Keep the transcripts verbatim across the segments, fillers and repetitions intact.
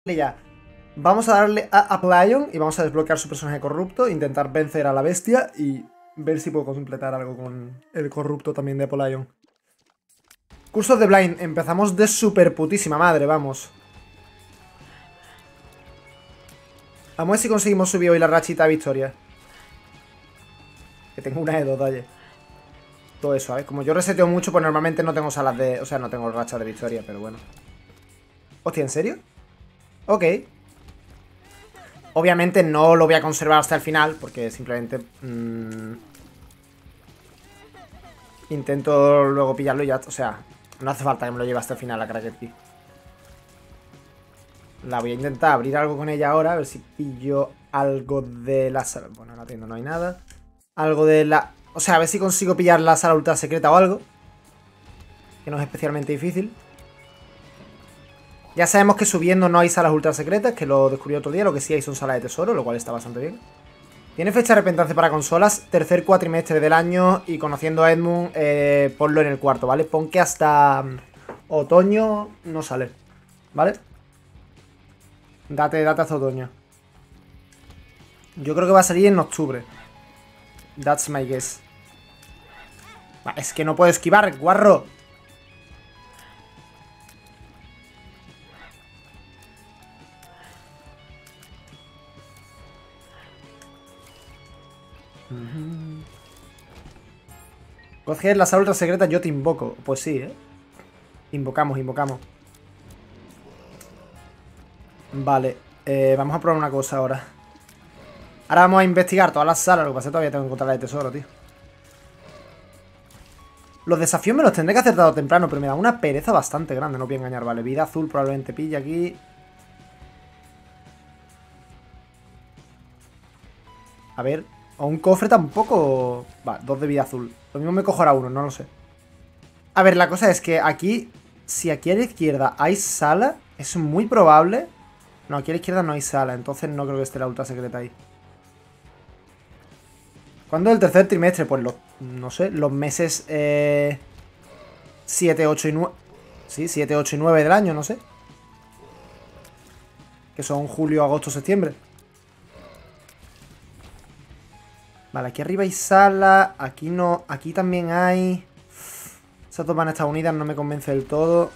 ya. Vamos a darle a Apollyon y vamos a desbloquear su personaje corrupto, intentar vencer a la bestia y ver si puedo completar algo con el corrupto también de Apollyon. Cursos de Blind, empezamos de super putísima madre, vamos. Vamos a ver si conseguimos subir hoy la rachita de victoria. Que tengo una de dos, oye. Todo eso, ¿eh? Como yo reseteo mucho, pues normalmente no tengo salas de... O sea, no tengo rachas de victoria, pero bueno. Hostia, ¿en serio? Ok. Obviamente no lo voy a conservar hasta el final, porque simplemente... Mmm, intento luego pillarlo y ya... O sea, no hace falta que me lo lleve hasta el final la Cracket Key. La voy a intentar abrir algo con ella ahora, a ver si pillo algo de la sala... Bueno, en la tienda no hay nada. Algo de la... O sea, a ver si consigo pillar la sala ultra secreta o algo. Que no es especialmente difícil. Ya sabemos que subiendo no hay salas ultra secretas, que lo descubrí otro día. Lo que sí hay son salas de tesoro, lo cual está bastante bien. Tiene fecha de repentance para consolas, tercer cuatrimestre del año. Y conociendo a Edmund, eh, ponlo en el cuarto, ¿vale? Pon que hasta um, otoño no sale, ¿vale? Date, date hasta otoño. Yo creo que va a salir en octubre. That's my guess. Es que no puedo esquivar, guarro. Uh-huh. Coger la sala ultra secreta, yo te invoco. Pues sí, ¿eh? Invocamos, invocamos. Vale, eh, vamos a probar una cosa ahora. Ahora vamos a investigar todas las salas. Lo que pasa es que todavía tengo que encontrar la de tesoro, tío. Los desafíos me los tendré que hacer tarde o temprano, pero me da una pereza bastante grande, no voy a engañar. Vale, vida azul probablemente pilla aquí. A ver, o un cofre tampoco... Va, dos de vida azul. Lo mismo me cojo ahora uno, no lo sé. A ver, la cosa es que aquí... Si aquí a la izquierda hay sala, es muy probable... No, aquí a la izquierda no hay sala, entonces no creo que esté la ultra secreta ahí. ¿Cuándo es el tercer trimestre? Pues los, no sé, los meses eh, siete, ocho y nueve. Sí, siete, ocho y nueve del año, no sé. Que son julio, agosto, septiembre. Vale, aquí arriba hay sala. Aquí no, aquí también hay. Esas dos van a estar unidas, no me convence del todo.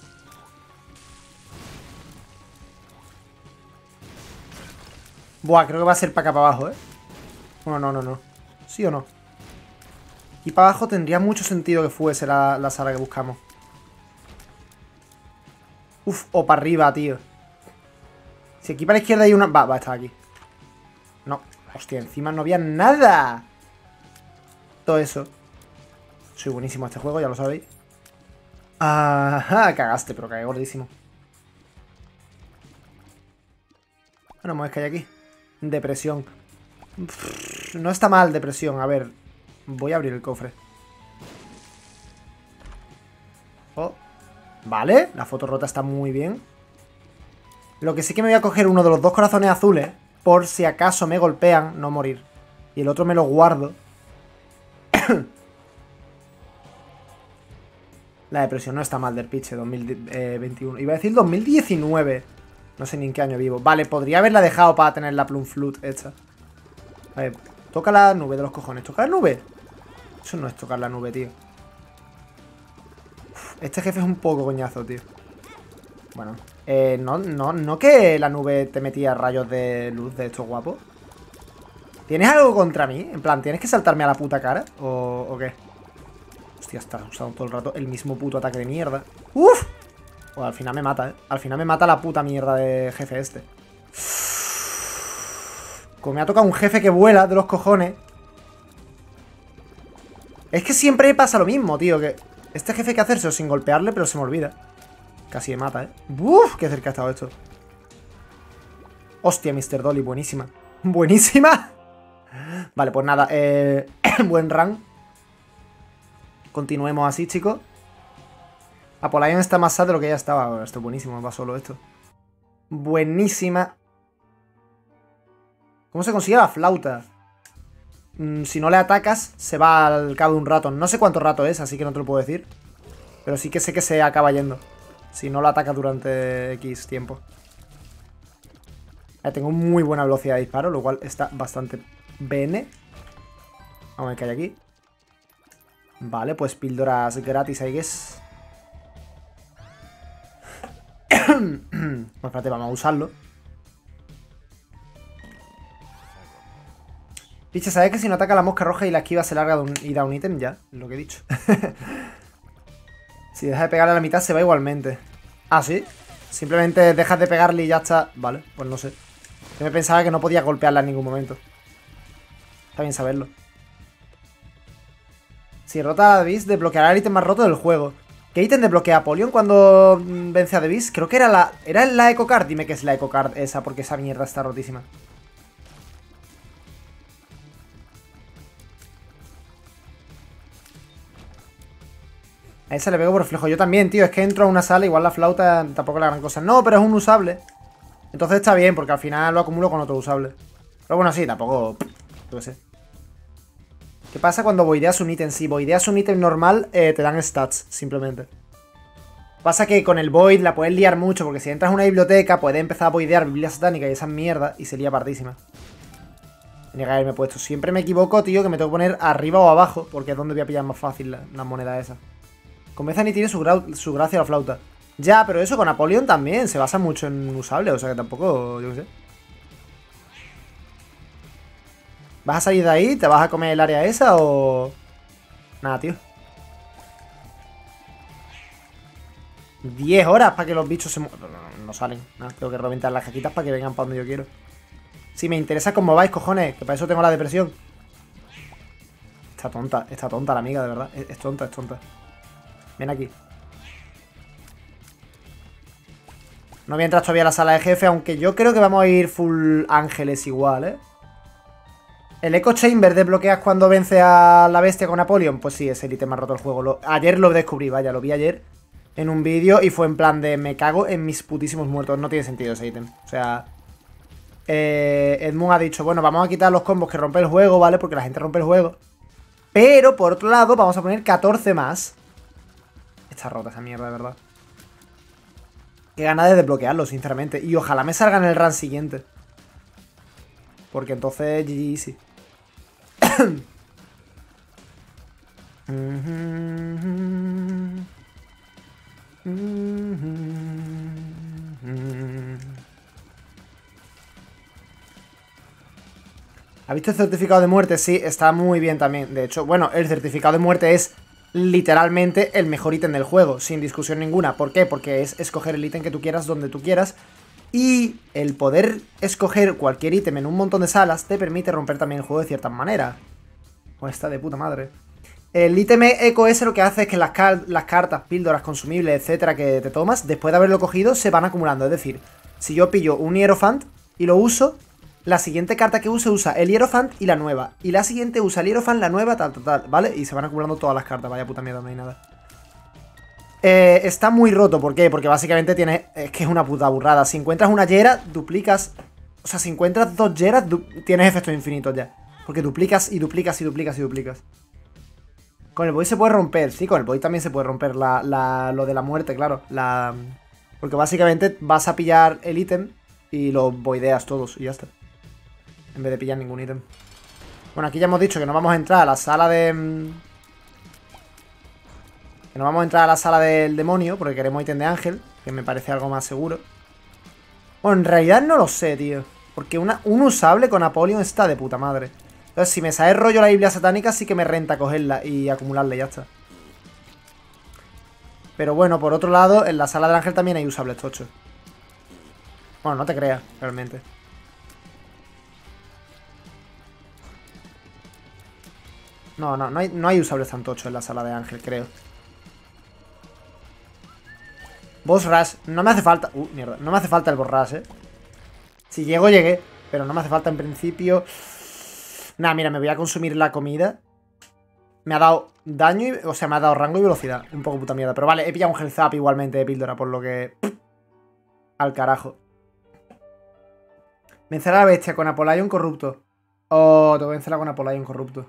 Buah, creo que va a ser para acá para abajo, ¿eh? Bueno, no, no, no. ¿Sí o no? Y para abajo tendría mucho sentido que fuese la, la sala que buscamos. Uf, o para arriba, tío. Si aquí para la izquierda hay una... Va, va a estar aquí. No, hostia, encima no había nada. Todo eso. Soy buenísimo a este juego, ya lo sabéis. Ajá, cagaste, pero cagué gordísimo. Bueno, vamos a ver qué hay aquí. Depresión. No está mal depresión, a ver. Voy a abrir el cofre. Oh, vale, la foto rota está muy bien. Lo que sí que me voy a coger uno de los dos corazones azules, por si acaso me golpean, no morir. Y el otro me lo guardo. La depresión no está mal del pitch, dos mil veintiuno. Iba a decir dos mil diecinueve. No sé ni en qué año vivo. Vale, podría haberla dejado para tener la plum flute hecha. A ver, toca la nube de los cojones. ¿Toca la nube? Eso no es tocar la nube, tío. Uf, este jefe es un poco coñazo, tío. Bueno, eh, no, no, no que la nube te metía rayos de luz de estos guapos. ¿Tienes algo contra mí? En plan, ¿tienes que saltarme a la puta cara? ¿O, o qué? Hostia, estás usando todo el rato el mismo puto ataque de mierda. ¡Uf! Pues al final me mata, ¿eh? Al final me mata la puta mierda de jefe este. Como me ha tocado un jefe que vuela de los cojones. Es que siempre me pasa lo mismo, tío. Que este jefe hay que hacerse sin golpearle, pero se me olvida. Casi me mata, ¿eh? ¡Uf! Qué cerca ha estado esto. Hostia, mister Dolly, buenísima. ¡Buenísima! Vale, pues nada, eh... buen run. Continuemos así, chicos. Apollyon está más sad de lo que ya estaba. Esto es buenísimo, va solo esto. Buenísima. ¿Cómo se consigue la flauta? Mm, si no le atacas, se va al cabo de un rato. No sé cuánto rato es, así que no te lo puedo decir. Pero sí que sé que se acaba yendo. Si no lo atacas durante X tiempo. Eh, tengo muy buena velocidad de disparo, lo cual está bastante bene. Vamos a ver qué hay aquí. Vale, pues píldoras gratis, I guess. Pues espérate, vamos a usarlo. Piche, ¿sabes que si no ataca la mosca roja y la esquiva se larga de un, y da un ítem? Ya, es lo que he dicho. Si deja de pegarle a la mitad se va igualmente. Ah, ¿sí? Simplemente dejas de pegarle y ya está. Vale, pues no sé. Yo me pensaba que no podía golpearla en ningún momento. Está bien saberlo. Si rota a The Beast, desbloqueará el ítem más roto del juego. ¿Qué ítem desbloquea Apollyon cuando mm, vence a The Beast? Creo que era la... ¿Era la Eco Card? Dime que es la Eco Card esa, porque esa mierda está rotísima. A esa le pego por reflejo. Yo también, tío. Es que entro a una sala, igual la flauta tampoco es la gran cosa. No, pero es un usable. Entonces está bien, porque al final lo acumulo con otro usable. Pero bueno, sí, tampoco... Yo qué sé. ¿Qué pasa cuando voideas un ítem? Si voideas un ítem normal, eh, te dan stats, simplemente. Pasa que con el void la puedes liar mucho, porque si entras a una biblioteca, puedes empezar a voidear Biblia satánica y esas mierdas, y se lía partísima. Tenía que haberme puesto. Siempre me equivoco, tío, que me tengo que poner arriba o abajo, porque es donde voy a pillar más fácil las la monedas esas. Con Bethany tiene su, su gracia la flauta. Ya, pero eso con Apollyon también, se basa mucho en usable, o sea que tampoco, yo qué sé. ¿Vas a salir de ahí? ¿Te vas a comer el área esa o...? Nada, tío. diez horas para que los bichos se... No, no, no salen. Nada, tengo que reventar las caquitas para que vengan para donde yo quiero. Si me interesa cómo vais, cojones, que para eso tengo la depresión. Está tonta, está tonta la amiga, de verdad. Es, es tonta, es tonta. Ven aquí. No voy a entrar todavía a la sala de jefe, aunque yo creo que vamos a ir full ángeles igual, ¿eh? ¿El Echo Chamber desbloqueas cuando vence a la bestia con Apollyon? Pues sí, es el ítem más roto del juego. Lo, ayer lo descubrí, vaya, lo vi ayer en un vídeo y fue en plan de me cago en mis putísimos muertos. No tiene sentido ese ítem. O sea, eh, Edmund ha dicho, bueno, vamos a quitar los combos que rompe el juego, ¿vale? Porque la gente rompe el juego. Pero, por otro lado, vamos a poner catorce más. Está rota esa mierda, de verdad. Qué ganas de desbloquearlo, sinceramente. Y ojalá me salga en el run siguiente. Porque entonces G G sí. ¿Ha visto el certificado de muerte? Sí, está muy bien también. De hecho, bueno, el certificado de muerte es literalmente el mejor ítem del juego, sin discusión ninguna. ¿Por qué? Porque es escoger el ítem que tú quieras, donde tú quieras. Y el poder escoger cualquier ítem en un montón de salas te permite romper también el juego de cierta manera. Pues está de puta madre. El ítem eco ese lo que hace es que las, car las cartas, píldoras, consumibles, etcétera, que te tomas, después de haberlo cogido, se van acumulando. Es decir, si yo pillo un Hierophant y lo uso, la siguiente carta que use usa el Hierophant y la nueva. Y la siguiente usa el Hierophant, la nueva, tal, tal, tal, ¿vale? Y se van acumulando todas las cartas. Vaya puta mierda, no hay nada. Eh, está muy roto, ¿por qué? Porque básicamente tiene... Es que es una puta burrada. Si encuentras una Yera, duplicas... O sea, si encuentras dos Yeras, tienes efectos infinitos ya. Porque duplicas y duplicas y duplicas y duplicas. Con el Void se puede romper, sí, con el Void también se puede romper la, la, lo de la muerte, claro. La... Porque básicamente vas a pillar el ítem y lo voideas todos y ya está. En vez de pillar ningún ítem. Bueno, aquí ya hemos dicho que no vamos a entrar a la sala de... Que no vamos a entrar a la sala del demonio porque queremos ítem de ángel, que me parece algo más seguro. Bueno, en realidad no lo sé, tío. Porque una, un usable con Apollyon está de puta madre. Entonces, si me sale rollo la Biblia satánica, sí que me renta cogerla y acumularla y ya está. Pero bueno, por otro lado, en la sala del ángel también hay usables tochos. Bueno, no te creas, realmente. No, no, no hay, no hay usables tan tochos en la sala de ángel, creo. Boss rush, no me hace falta... Uh, mierda, no me hace falta el boss rush, eh. Si llego, llegué. Pero no me hace falta en principio... Nah, mira, me voy a consumir la comida. Me ha dado daño, y, o sea, me ha dado rango y velocidad. Un poco puta mierda. Pero vale, he pillado un health up igualmente de píldora, por lo que... Al carajo. Vencer a la bestia con Apollyon corrupto. Oh, tengo que vencerla con Apollyon corrupto.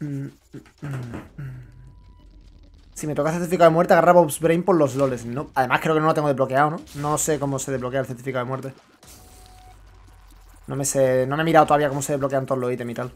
Si me toca el certificado de muerte, agarra Bob's Brain por los loles. No, además creo que no lo tengo desbloqueado, ¿no? No sé cómo se desbloquea el certificado de muerte. No me sé... No me he mirado todavía cómo se desbloquean todos los ítems y tal.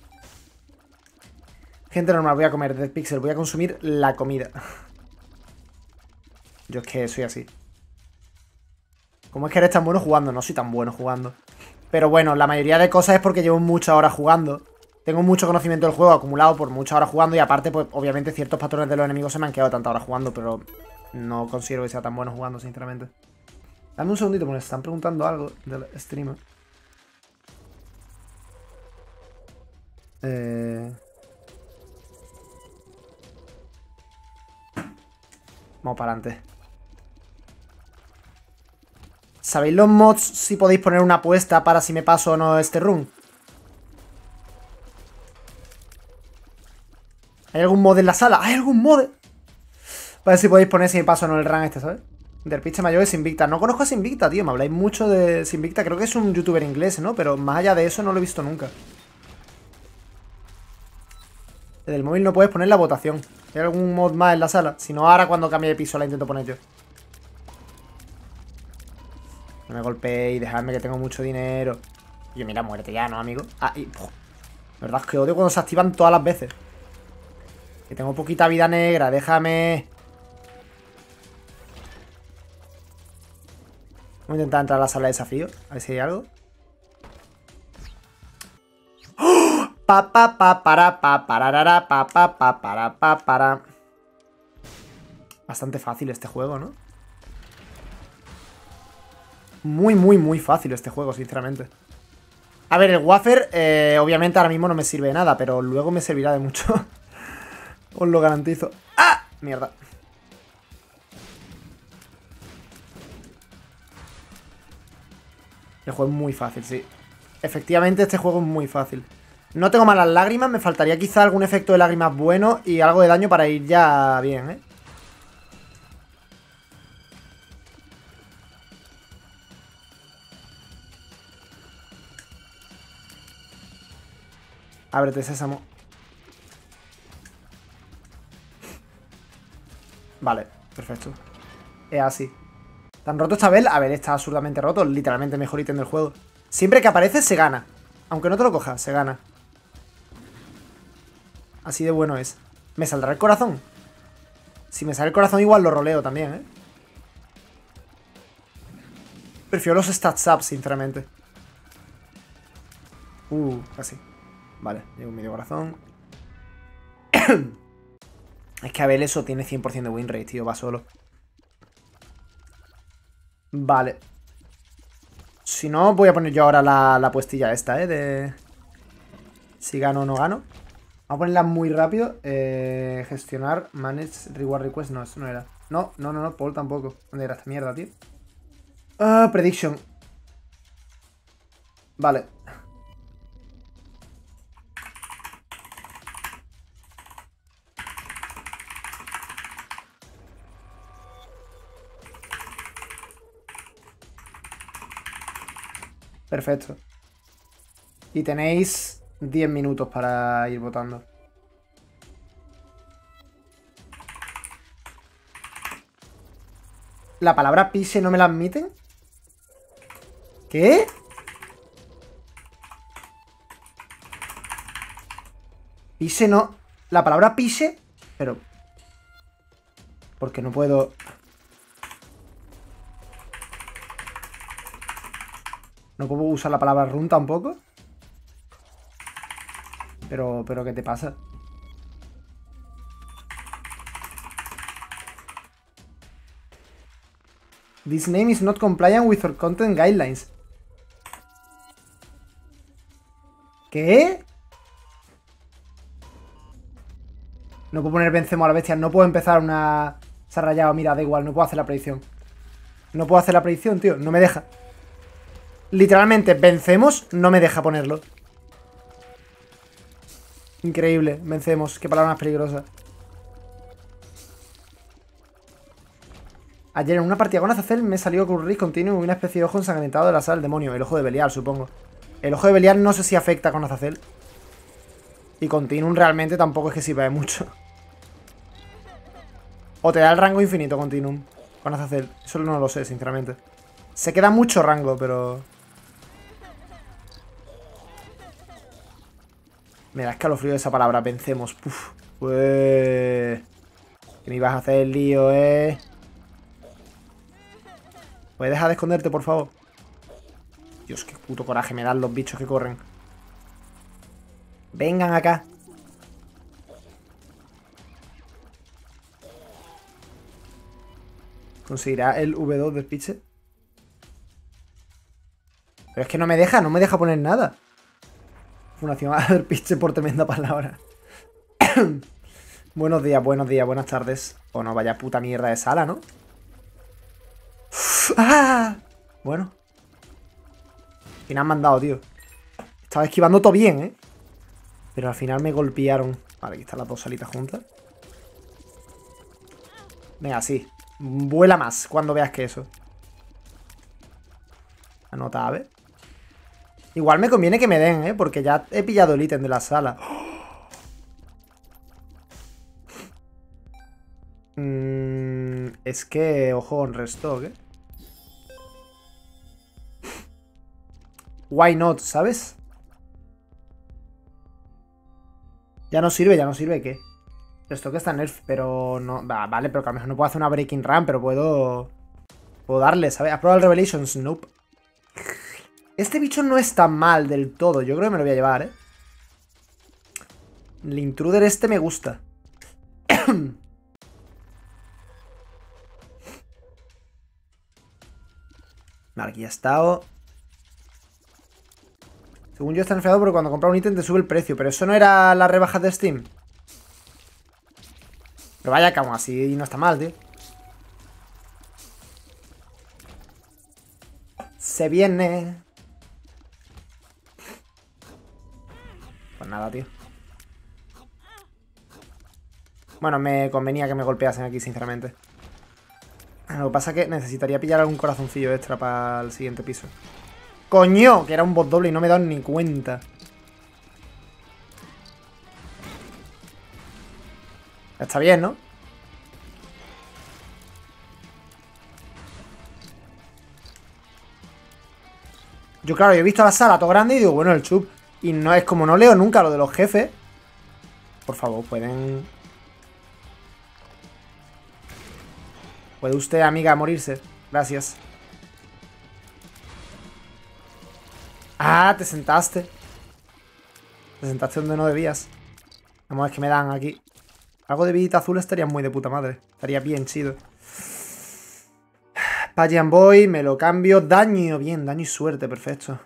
Gente normal, voy a comer Dead Pixel. Voy a consumir la comida. Yo es que soy así. ¿Cómo es que eres tan bueno jugando? No soy tan bueno jugando. Pero bueno, la mayoría de cosas es porque llevo muchas horas jugando. Tengo mucho conocimiento del juego acumulado por muchas horas jugando. Y aparte, pues obviamente ciertos patrones de los enemigos se me han quedado tantas horas jugando. Pero no considero que sea tan bueno jugando, sinceramente. Dame un segundito porque me están preguntando algo del streamer. Eh... Vamos para adelante. ¿Sabéis los mods si podéis poner una apuesta para si me paso o no este run? ¿Hay algún mod en la sala? ¿Hay algún mod? Para ver si podéis poner si me paso o no el run este, ¿sabes? Del pitch mayor es Invicta. No conozco a Sinvicta, tío. Me habláis mucho de Sinvicta. Creo que es un youtuber inglés, ¿no? Pero más allá de eso no lo he visto nunca. Desde el móvil no puedes poner la votación. ¿Hay algún mod más en la sala? Si no, ahora cuando cambie de piso la intento poner yo. No me golpeéis, dejadme que tengo mucho dinero. Y yo, mira, muérete ya, ¿no, amigo? Ah, y... Uf, la verdad es que odio cuando se activan todas las veces. Que tengo poquita vida negra, déjame... Voy a intentar entrar a la sala de desafío. A ver si hay algo. ¡Oh! Pa, pa, pa, para, pa, pararara, pa, pa, pa, para, pa, para. Bastante fácil este juego, ¿no? Muy, muy, muy fácil este juego, sinceramente. A ver, el wafer, eh, obviamente ahora mismo no me sirve de nada, pero luego me servirá de mucho. Os lo garantizo. ¡Ah! Mierda. El juego es muy fácil, sí. Efectivamente, este juego es muy fácil. No tengo malas lágrimas, me faltaría quizá algún efecto de lágrimas bueno y algo de daño para ir ya bien, ¿eh? Ábrete, sésamo. Vale, perfecto. Es así. ¿Tan roto esta vez? A ver, está absurdamente roto. Literalmente el mejor ítem del juego. Siempre que aparece, se gana. Aunque no te lo cojas, se gana. Así de bueno es. ¿Me saldrá el corazón? Si me sale el corazón, igual lo roleo también, ¿eh? Prefiero los stats up, sinceramente. Uh, casi. Vale, llevo un medio corazón. Es que Abel eso tiene cien por ciento de win rate, tío, va solo. Vale. Si no, voy a poner yo ahora la, la puestilla esta, ¿eh? De... Si gano o no gano. Vamos a ponerla muy rápido. Eh, gestionar, manage, reward request. No, eso no era. No, no, no, no, Paul tampoco. ¿Dónde era esta mierda, tío? Ah, prediction. Vale. Perfecto. Y tenéis diez minutos para ir votando. ¿La palabra piche no me la admiten? ¿Qué? Piche no... La palabra piche... Pero... Porque no puedo... No puedo usar la palabra run tampoco. Pero, pero ¿qué te pasa? This name is not compliant with our content guidelines. ¿Qué? No puedo poner vencemos a la bestia. No puedo empezar una... Se ha rayado, mira, da igual, no puedo hacer la predicción. No puedo hacer la predicción, tío, no me deja. Literalmente, vencemos, no me deja ponerlo. Increíble, vencemos, qué palabra más peligrosa. Ayer en una partida con Azazel me salió con un Risk continuo y una especie de ojo ensangrentado de la sala del demonio. El ojo de Belial, supongo. El ojo de Belial no sé si afecta con Azazel. Y Continuum realmente tampoco es que sirva de mucho. O te da el rango infinito Continuum. Van a hacer. Eso no lo sé, sinceramente. Se queda mucho rango, pero... Me da escalofrío esa palabra. Vencemos. Puf. Pues... Que me ibas a hacer el lío, eh. ¿Puedes dejar de esconderte, por favor? Dios, qué puto coraje me dan los bichos que corren. Vengan acá. ¿Conseguirá el V dos del pitcher? Pero es que no me deja, no me deja poner nada. Fundación del pitcher por tremenda palabra. Buenos días, buenos días, buenas tardes. O no, vaya puta mierda de sala, ¿no? ¡Ah! Bueno. Y me han mandado, tío. Estaba esquivando todo bien, ¿eh? Pero al final me golpearon. Vale, aquí están las dos salitas juntas. Venga, sí. Vuela más cuando veas que eso. Anota, a ver. Igual me conviene que me den, ¿eh? Porque ya he pillado el ítem de la sala. Mm, es que, ojo con restock, ¿eh? Why not, ¿sabes? Ya no sirve, ya no sirve, ¿qué? Restock está nerf, pero no... Va, vale, pero que a lo mejor no puedo hacer una breaking run, pero puedo... Puedo darle, ¿sabes? ¿Has probado el Revelations? Nope. Este bicho no está mal del todo. Yo creo que me lo voy a llevar, ¿eh? El intruder este me gusta. Vale, aquí ya ha estado. Según yo está enfriado porque cuando compras un ítem te sube el precio. Pero eso no era la rebaja de Steam. Pero vaya que aún así no está mal, tío. Se viene. Pues nada, tío. Bueno, me convenía que me golpeasen aquí, sinceramente. Lo que pasa es que necesitaría pillar algún corazoncillo extra para el siguiente piso. ¡Coño! Que era un bot doble y no me he dado ni cuenta. Está bien, ¿no? Yo, claro, yo he visto la sala todo grande y digo, bueno, el chup. Y no es como no leo nunca lo de los jefes. Por favor, pueden... ¿Puede usted, amiga, morirse? Gracias. Ah, te sentaste. Te sentaste donde no debías. Vamos a ver qué me dan aquí. Algo de vidita azul estaría muy de puta madre. Estaría bien chido. Pajian Boy, me lo cambio. Daño, bien, daño y suerte, perfecto.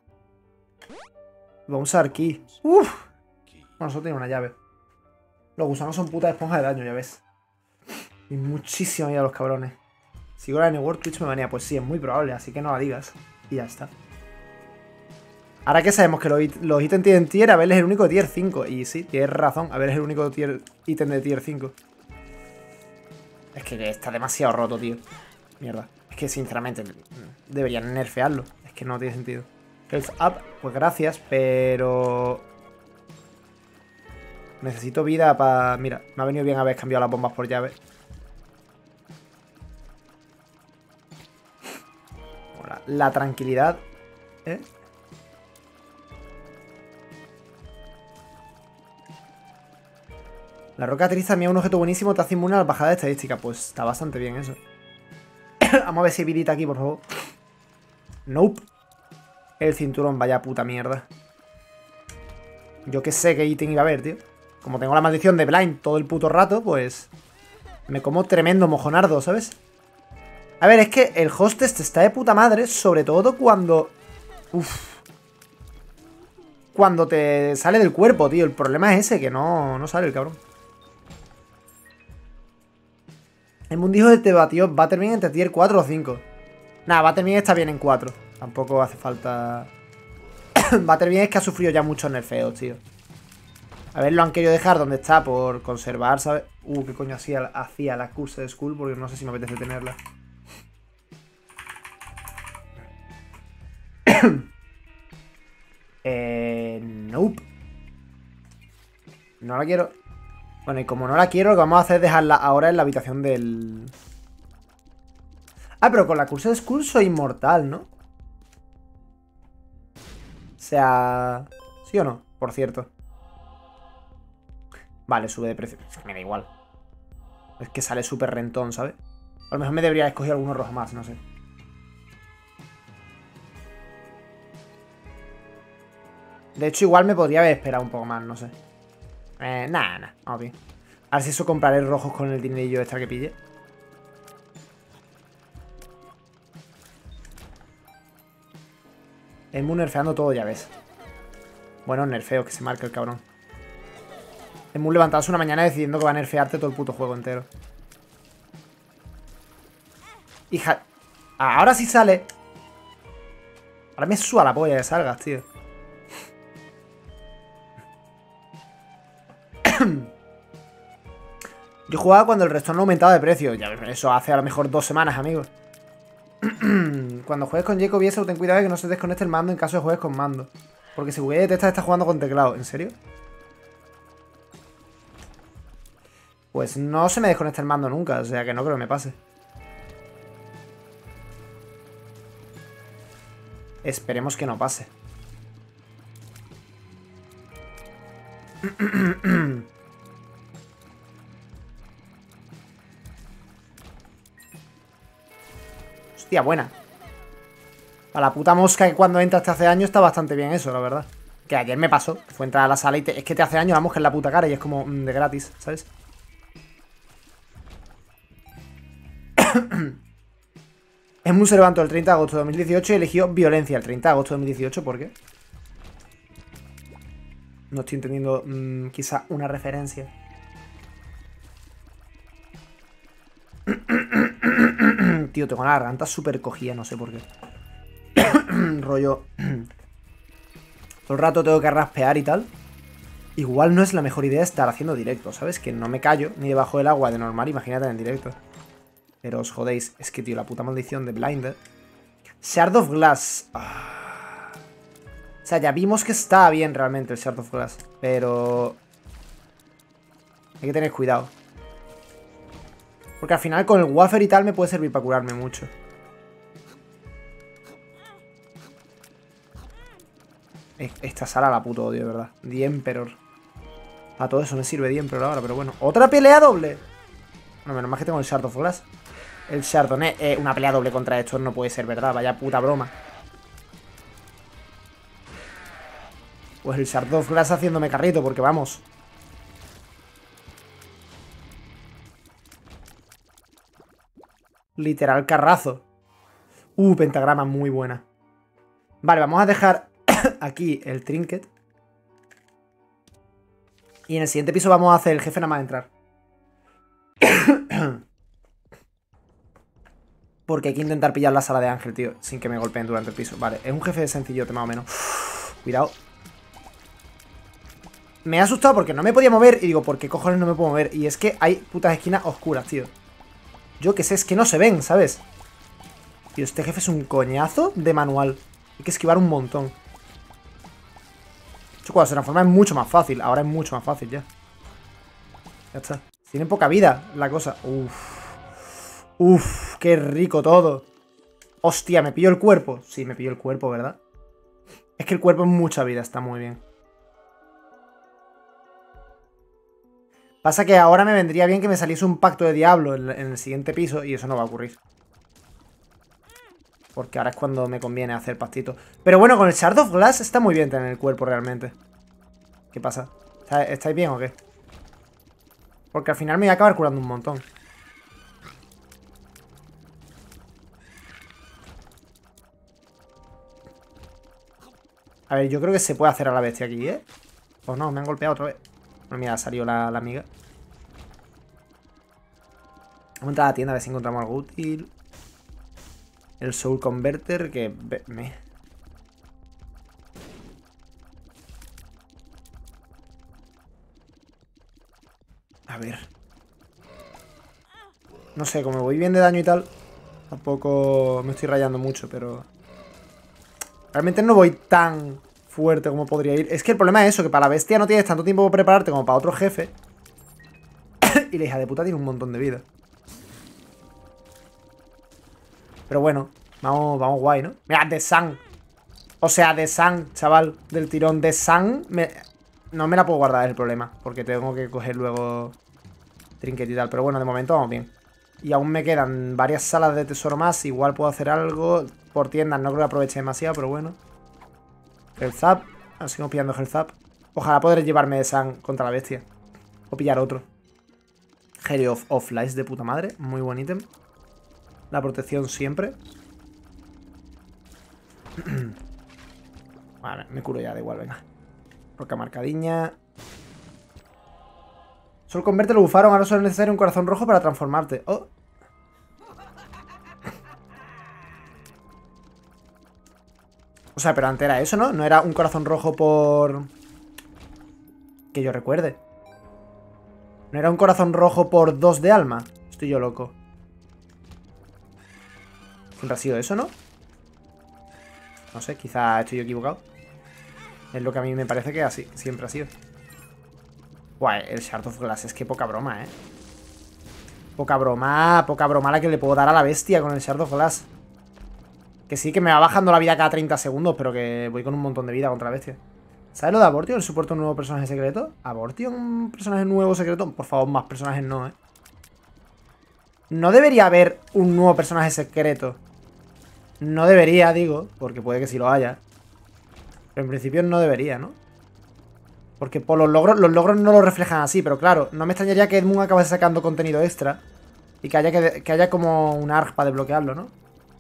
Vamos a usar ki. Uff. Bueno, solo tiene una llave. Los gusanos son puta esponja de daño, ya ves. Y muchísimo ya los cabrones. Si ahora en el World Twitch me venía, pues sí, es muy probable, así que no la digas. Y ya está. Ahora que sabemos que los, los ítems tienen tier, Abel es el único de tier cinco. Y sí, tienes razón, Abel es el único tier, ítem de tier cinco. Es que está demasiado roto, tío. Mierda. Es que sinceramente deberían nerfearlo. Es que no tiene sentido. Health up, pues gracias, pero... Necesito vida para... Mira, me ha venido bien haber cambiado las bombas por llave. La, la tranquilidad, ¿eh? La roca triza también es un objeto buenísimo, te hace inmune a las bajadas de estadística. Pues está bastante bien eso. Vamos a ver si hay vidita aquí, por favor. Nope. El cinturón, vaya puta mierda. Yo que sé qué ítem iba a haber, tío. Como tengo la maldición de blind todo el puto rato, pues... Me como tremendo mojonardo, ¿sabes? A ver, es que el hostess está de puta madre, sobre todo cuando... Uff. Cuando te sale del cuerpo, tío. El problema es ese, que no, no sale el cabrón. El mundijo de este batió va a terminar entre tier cuatro o cinco. Nada, va a terminar está bien en cuatro. Tampoco hace falta... Va a terminar es que ha sufrido ya muchos nerfeos, tío. A ver, lo han querido dejar donde está por conservar, ¿sabes? Uh, qué coño hacía, hacía la Cursed Skull, porque no sé si me apetece tenerla. eh... Nope. No la quiero. Bueno, y como no la quiero, lo que vamos a hacer es dejarla ahora en la habitación del... Ah, pero con la Cursed Skull soy inmortal, ¿no? O sea... ¿Sí o no? Por cierto. Vale, sube de precio. Es que me da igual. Es que sale súper rentón, ¿sabes? A lo mejor me debería escoger algunos rojos más, no sé. De hecho, igual me podría haber esperado un poco más, no sé. Eh, nada, nada. Vamos bien. A ver si eso compraré rojos con el dinerillo extra que pille. El Mu nerfeando todo, ya ves. Bueno, nerfeo, que se marca el cabrón. El Mu levantándose una mañana decidiendo que va a nerfearte todo el puto juego entero. Hija... Ahora sí sale. Ahora me suba la polla que salgas, tío. Yo jugaba cuando el resto no aumentaba de precio. Ya, eso hace a lo mejor dos semanas, amigos. Cuando juegues con Jacob y eso, ten cuidado de que no se desconecte el mando en caso de juegues con mando. Porque si Google detecta que estás jugando con teclado. ¿En serio? Pues no se me desconecta el mando nunca. O sea que no creo que me pase. Esperemos que no pase. Hostia, buena. Para la puta mosca que cuando entraste hace años está bastante bien eso, la verdad. Que ayer me pasó. Fue entrar a la sala y te... es que te hace años la mosca en la puta cara y es como mm, de gratis, ¿sabes? Emu se levantó el treinta de agosto de dos mil dieciocho y eligió violencia el treinta de agosto de dos mil dieciocho. ¿Por qué? No estoy entendiendo mmm, quizá una referencia. Tío, tengo la garganta súper cogida, no sé por qué. Rollo. Todo el rato tengo que raspear y tal. Igual no es la mejor idea estar haciendo directo, ¿sabes? Que no me callo ni debajo del agua de normal, imagínate en directo. Pero os jodéis. Es que, tío, la puta maldición de Blinder. Shard of Glass. Ah. O sea, ya vimos que está bien realmente el Shard of Glass. Pero... hay que tener cuidado. Porque al final con el wafer y tal me puede servir para curarme mucho. Esta sala la puto odio, de verdad. The Emperor. A todo eso me sirve The Emperor ahora, pero bueno. ¡Otra pelea doble! Bueno, menos mal que tengo el Shard of Glass. El Chardonnay. Eh, una pelea doble contra estos no puede ser verdad. Vaya puta broma. Pues el Shard of Glass haciéndome carrito, porque vamos. Literal carrazo. Uh, pentagrama muy buena. Vale, vamos a dejar aquí el trinket. Y en el siguiente piso vamos a hacer el jefe nada más entrar. Porque hay que intentar pillar la sala de Ángel, tío, sin que me golpeen durante el piso. Vale, es un jefe sencillote más o menos. Uf, cuidado. Me he asustado porque no me podía mover. Y digo, ¿por qué cojones no me puedo mover? Y es que hay putas esquinas oscuras, tío. Yo que sé, es que no se ven, ¿sabes? Tío, este jefe es un coñazo de manual. Hay que esquivar un montón. De hecho, cuando se transforma es mucho más fácil. Ahora es mucho más fácil ya. Ya está. Tiene poca vida la cosa. Uff. Uff, qué rico todo. Hostia, ¿me pillo el cuerpo? Sí, me pillo el cuerpo, ¿verdad? Es que el cuerpo es mucha vida, está muy bien. Pasa que ahora me vendría bien que me saliese un pacto de diablo en, en el siguiente piso y eso no va a ocurrir. Porque ahora es cuando me conviene hacer pactito. Pero bueno, con el Shard of Glass está muy bien tener el cuerpo realmente. ¿Qué pasa? ¿Estáis bien o qué? Porque al final me voy a acabar curando un montón. A ver, yo creo que se puede hacer a la bestia aquí, ¿eh? Pues no, me han golpeado otra vez. Bueno, mira, salió la, la amiga. Vamos a entrar a la tienda a ver si encontramos algo útil. El Soul Converter, que... me... A ver. No sé, como voy bien de daño y tal, tampoco me estoy rayando mucho, pero... realmente no voy tan fuerte como podría ir. Es que el problema es eso, que para la bestia no tienes tanto tiempo para prepararte como para otro jefe. Y la hija de puta tiene un montón de vida. Pero bueno, vamos, vamos guay, ¿no? Mira, The Sun. O sea, The Sun, chaval, del tirón. The Sun, me... no me la puedo guardar, es el problema. Porque tengo que coger luego trinket y tal. Pero bueno, de momento vamos bien. Y aún me quedan varias salas de tesoro más. Igual puedo hacer algo por tiendas. No creo que aproveche demasiado, pero bueno. Health up. Ah, seguimos pillando health up. Ojalá poder llevarme The Sun contra la bestia. O pillar otro. Harry of, of Lies de puta madre. Muy buen ítem. La protección siempre. Vale, me curo ya, da igual, venga. Roca marcadiña. Solo converte lo bufaron, ahora solo es necesario un corazón rojo para transformarte. Oh. O sea, pero antes era eso, ¿no? No era un corazón rojo por... que yo recuerde. No era un corazón rojo por dos de alma. Estoy yo loco. Siempre ha sido eso, ¿no? No sé, quizá estoy yo equivocado. Es lo que a mí me parece que así siempre ha sido. Guay, el Shard of Glass, es que poca broma, ¿eh? Poca broma, poca broma la que le puedo dar a la bestia con el Shard of Glass. Que sí, que me va bajando la vida cada treinta segundos, pero que voy con un montón de vida contra la bestia. ¿Sabes lo de Abortion? ¿El soporte un nuevo personaje secreto? ¿Abortion un personaje nuevo secreto? Por favor, más personajes no, ¿eh? No debería haber un nuevo personaje secreto. No debería, digo, porque puede que sí lo haya. Pero en principio no debería, ¿no? Porque por los logros, los logros no lo reflejan así, pero claro, no me extrañaría que Edmund acabase sacando contenido extra. Y que haya, que, que haya como un arc para desbloquearlo, ¿no?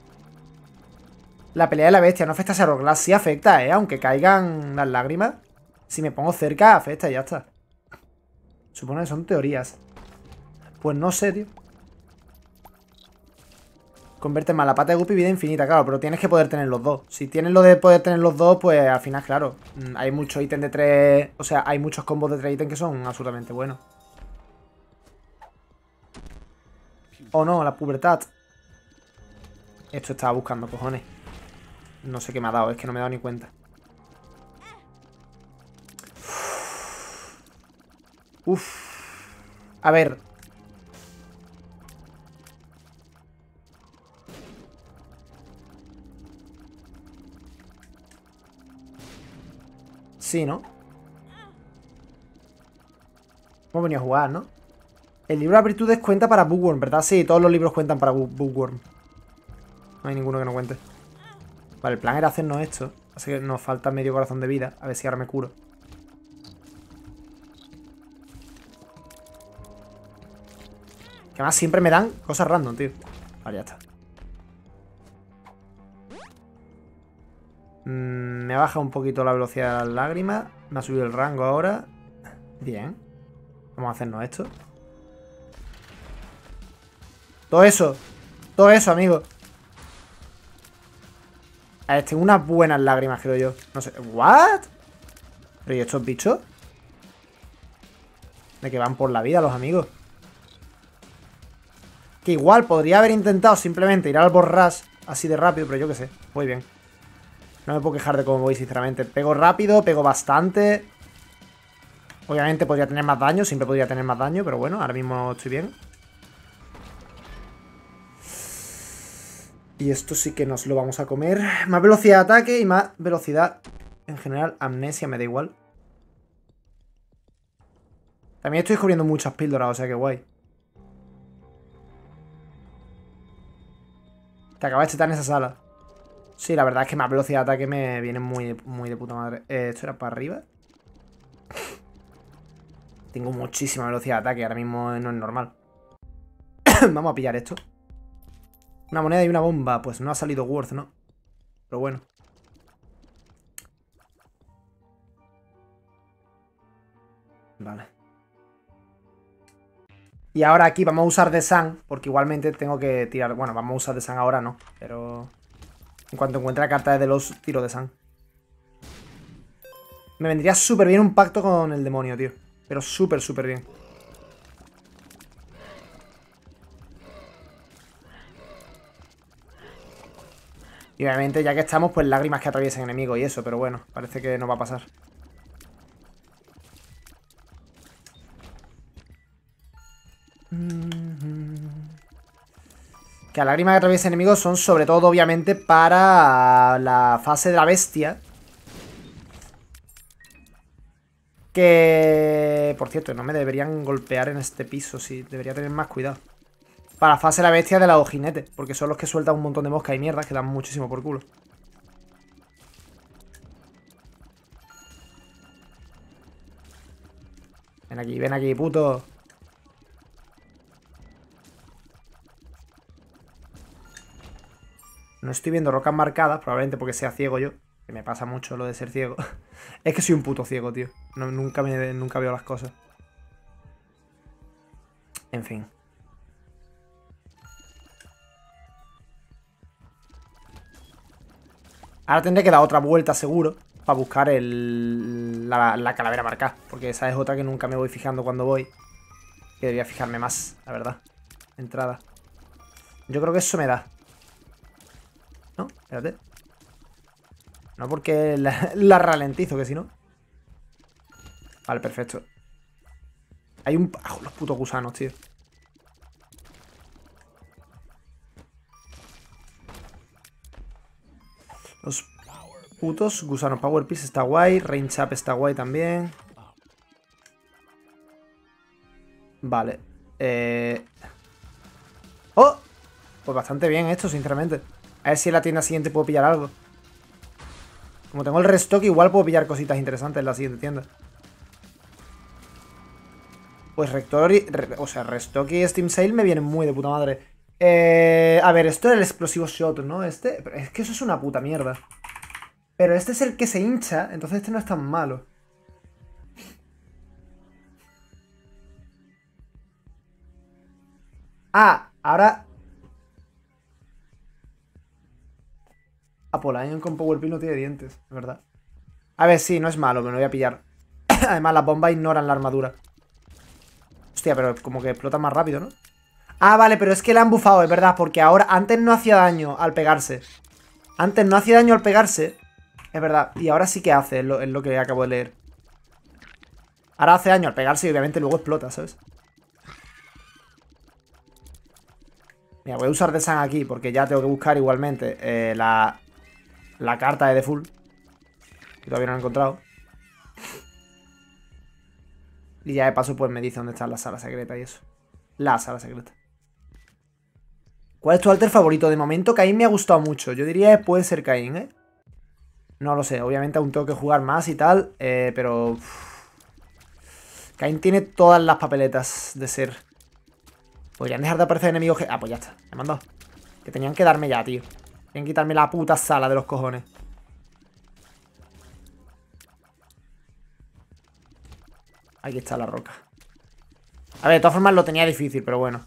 La pelea de la bestia no afecta a Shard of Glass, sí afecta, ¿eh? Aunque caigan las lágrimas. Si me pongo cerca, afecta y ya está. Supongo que son teorías. Pues no sé, tío. Convierte más la pata de Guppy y vida infinita, claro, pero tienes que poder tener los dos. Si tienes lo de poder tener los dos, pues al final, claro, hay muchos ítems de tres... O sea, hay muchos combos de tres ítems que son absolutamente buenos. Oh no, la pubertad. Esto estaba buscando, cojones. No sé qué me ha dado, es que no me he dado ni cuenta. Uf. A ver... Sí, ¿no? Hemos venido a jugar, ¿no? El libro de virtudes cuenta para Bookworm, ¿verdad? Sí, todos los libros cuentan para Bookworm. No hay ninguno que no cuente. Vale, el plan era hacernos esto. Así que nos falta medio corazón de vida. A ver si ahora me curo. Que además siempre me dan cosas random, tío. Vale, ya está. Mm, me ha bajado un poquito la velocidad de las lágrimas. Me ha subido el rango ahora. Bien. Vamos a hacernos esto. Todo eso. Todo eso, amigo. A ver, tengo unas buenas lágrimas, creo yo. No sé. ¿What? ¿Pero y estos bichos? De que van por la vida los amigos. Que igual podría haber intentado simplemente ir al borras así de rápido, pero yo qué sé. Muy bien. No me puedo quejar de cómo voy, sinceramente. Pego rápido, pego bastante. Obviamente podría tener más daño, siempre podría tener más daño, pero bueno, ahora mismo estoy bien. Y esto sí que nos lo vamos a comer. Más velocidad de ataque y más velocidad en general. Amnesia me da igual. También estoy descubriendo muchas píldoras, o sea que guay. Te acabas de chetar en esa sala. Sí, la verdad es que más velocidad de ataque me viene muy, muy de puta madre. Eh, ¿Esto era para arriba? Tengo muchísima velocidad de ataque, ahora mismo no es normal. Vamos a pillar esto. Una moneda y una bomba. Pues no ha salido worth, ¿no? Pero bueno. Vale. Y ahora aquí vamos a usar The Sun, porque igualmente tengo que tirar... Bueno, vamos a usar The Sun ahora, no. Pero... En cuanto encuentre la carta de los tiro The Sun. Me vendría súper bien un pacto con el demonio, tío. Pero súper, súper bien. Y obviamente, ya que estamos, pues lágrimas que atraviesen enemigos y eso. Pero bueno, parece que no va a pasar. Que las lágrimas que atraviesen enemigos son sobre todo, obviamente, para la fase de la bestia. Que... Por cierto, no me deberían golpear en este piso. Sí, debería tener más cuidado. Para la fase de la bestia de la ojinete. Porque son los que sueltan un montón de moscas y mierdas que dan muchísimo por culo. Ven aquí, ven aquí, puto. No estoy viendo rocas marcadas, probablemente porque sea ciego yo. Que me pasa mucho lo de ser ciego. Es que soy un puto ciego, tío. No, nunca, me, nunca veo las cosas. En fin. Ahora tendré que dar otra vuelta seguro para buscar el, la, la calavera marcada. Porque esa es otra que nunca me voy fijando cuando voy. Que debería fijarme más, la verdad. Entrada. Yo creo que eso me da. ¿No? Espérate. No porque la, la ralentizo, que si no. Vale, perfecto. Hay un... ¡Oh, los putos gusanos, tío! Los putos gusanos. Power Piece está guay. Range Up está guay también. Vale. Eh... ¡Oh! Pues bastante bien esto, sinceramente. A ver si en la tienda siguiente puedo pillar algo. Como tengo el restock, igual puedo pillar cositas interesantes en la siguiente tienda. Pues Rector y... Re, o sea, restock y Steam Sale me vienen muy de puta madre. Eh, a ver, esto es el explosivo shot, ¿no? Este... Es que eso es una puta mierda. Pero este es el que se hincha, entonces este no es tan malo. Ah, ahora... Apolayan con Power Pill no tiene dientes, es verdad. A ver, sí, no es malo, me lo voy a pillar. Además, las bombas ignoran la armadura. Hostia, pero como que explota más rápido, ¿no? Ah, vale, pero es que le han bufado, es verdad. Porque ahora, antes no hacía daño al pegarse. Antes no hacía daño al pegarse. Es verdad, y ahora sí que hace, es lo, es lo que acabo de leer. Ahora hace daño al pegarse y obviamente luego explota, ¿sabes? Mira, voy a usar The Sun aquí porque ya tengo que buscar igualmente eh, la, la carta de The Full. Que todavía no la he encontrado. Y ya de paso pues me dice dónde está la sala secreta y eso. La sala secreta. ¿Cuál es tu alter favorito? De momento Caín me ha gustado mucho. Yo diría que puede ser Caín, ¿eh? No lo sé, obviamente aún tengo que jugar más y tal, eh, pero... Uf. Caín tiene todas las papeletas de ser. Podrían dejar de aparecer enemigos que... Ah, pues ya está, me han mandado. Que tenían que darme ya, tío. Tienen que quitarme la puta sala de los cojones. Aquí está la roca. A ver, de todas formas lo tenía difícil, pero bueno.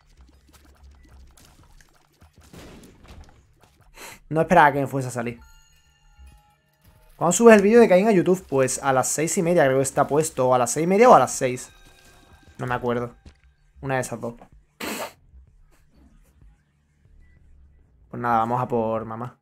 No esperaba que me fuese a salir. ¿Cuándo subes el vídeo de Caín a YouTube? Pues a las seis y media creo que está puesto. O a las seis y media o a las seis. No me acuerdo. Una de esas dos. Pues nada, vamos a por mamá.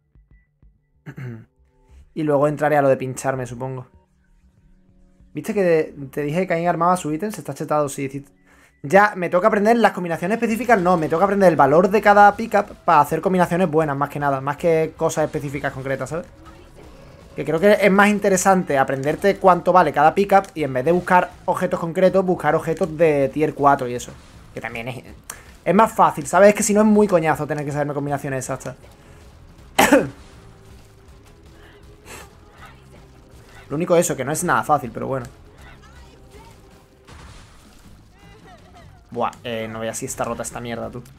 Y luego entraré a lo de pincharme, supongo. ¿Viste que te dije que Caín armaba su ítem? Se está chetado, sí. Ya, me toca aprender las combinaciones específicas. No, me toca aprender el valor de cada pickup para hacer combinaciones buenas, más que nada. Más que cosas específicas concretas, ¿sabes? Que creo que es más interesante aprenderte cuánto vale cada pickup y en vez de buscar objetos concretos, buscar objetos de tier cuatro y eso. Que también es... Es más fácil, ¿sabes? Es que si no es muy coñazo tener que saberme combinaciones exactas. Lo único es eso, que no es nada fácil, pero bueno. Buah, eh, no veas si está rota esta mierda, tú.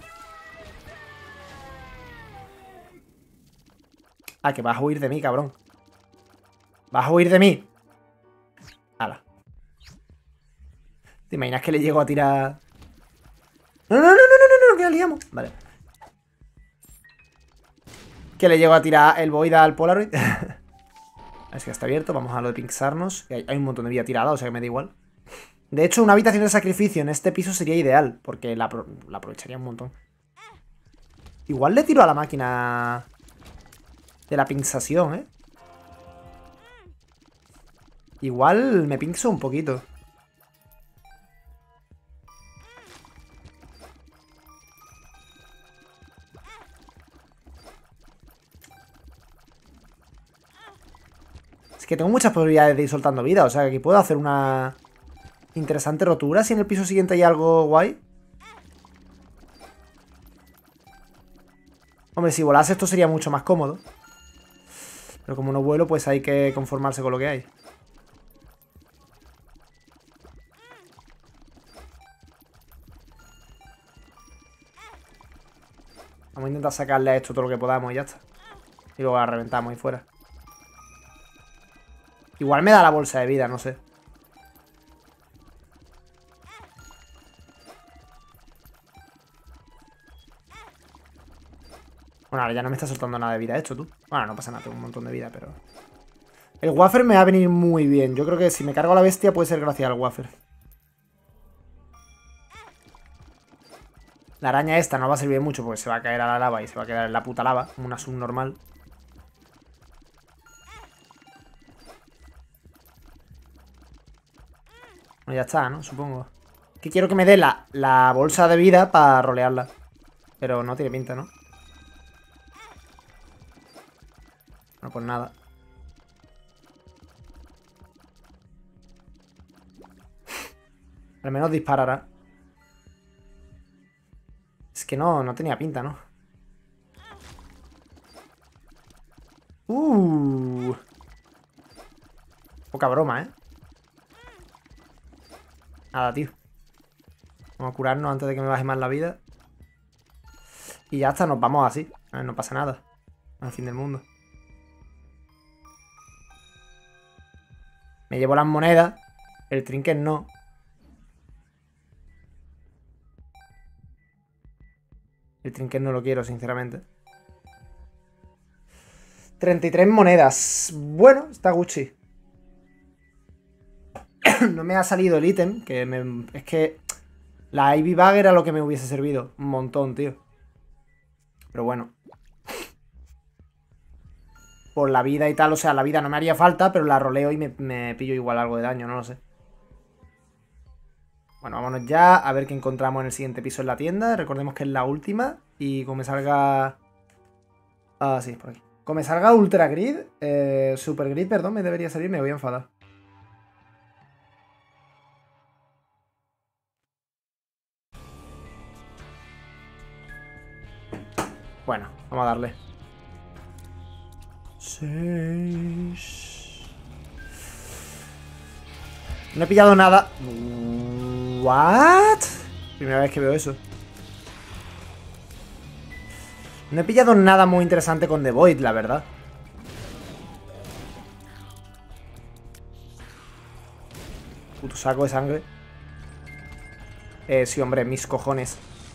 Ah, que vas a huir de mí, cabrón. Vas a huir de mí. Hala. ¿Te imaginas que le llego a tirar? No, no, no, no, no, no, no, que la liamos. Vale. Que le llego a tirar el Void al Polaroid. Es que está abierto, vamos a lo de pinxarnos. Hay, hay un montón de vida tirada, o sea que me da igual. De hecho, una habitación de sacrificio en este piso sería ideal, porque la, la aprovecharía un montón. Igual le tiro a la máquina... De la pinzación, ¿eh? Igual me pinzo un poquito. Es que tengo muchas probabilidades de ir soltando vida. O sea, que aquí puedo hacer una interesante rotura si en el piso siguiente hay algo guay. Hombre, si volase esto sería mucho más cómodo. Pero como no vuelo, pues hay que conformarse con lo que hay. Vamos a intentar sacarle a esto todo lo que podamos y ya está. Y luego la reventamos ahí fuera. Igual me da la bolsa de vida, no sé. Bueno, ahora ya no me está soltando nada de vida esto, tú. Bueno, no pasa nada, tengo un montón de vida, pero... El wafer me va a venir muy bien. Yo creo que si me cargo a la bestia puede ser gracias al wafer. La araña esta no va a servir mucho porque se va a caer a la lava y se va a quedar en la puta lava, como una subnormal. Bueno, ya está, ¿no? Supongo. Que quiero que me dé la, la bolsa de vida para rolearla. Pero no tiene pinta, ¿no? Bueno, pues nada. Al menos disparará. Es que no, no tenía pinta, ¿no? Uh. Poca broma, ¿eh? Nada, tío. Vamos a curarnos antes de que me baje más la vida. Y ya está, nos vamos así. A ver, no pasa nada. Al fin del mundo. Me llevo las monedas. El trinket no. El trinket no lo quiero, sinceramente. treinta y tres monedas. Bueno, está Gucci. No me ha salido el ítem. Que me... Es que la Ivy Bag era lo que me hubiese servido. Un montón, tío. Pero bueno. Por la vida y tal. O sea, la vida no me haría falta, pero la roleo y me, me pillo igual algo de daño. No lo sé. Bueno, vámonos ya a ver qué encontramos en el siguiente piso en la tienda. Recordemos que es la última. Y como me salga... Ah, sí, por aquí. Como me salga Ultra Grid, eh, Super Grid, perdón, me debería salir, me voy a enfadar. Bueno, vamos a darle. Seis. No he pillado nada. ¿What? Primera vez que veo eso. No he pillado nada muy interesante con The Void, la verdad. Puto saco de sangre. Eh, sí, hombre, mis cojones.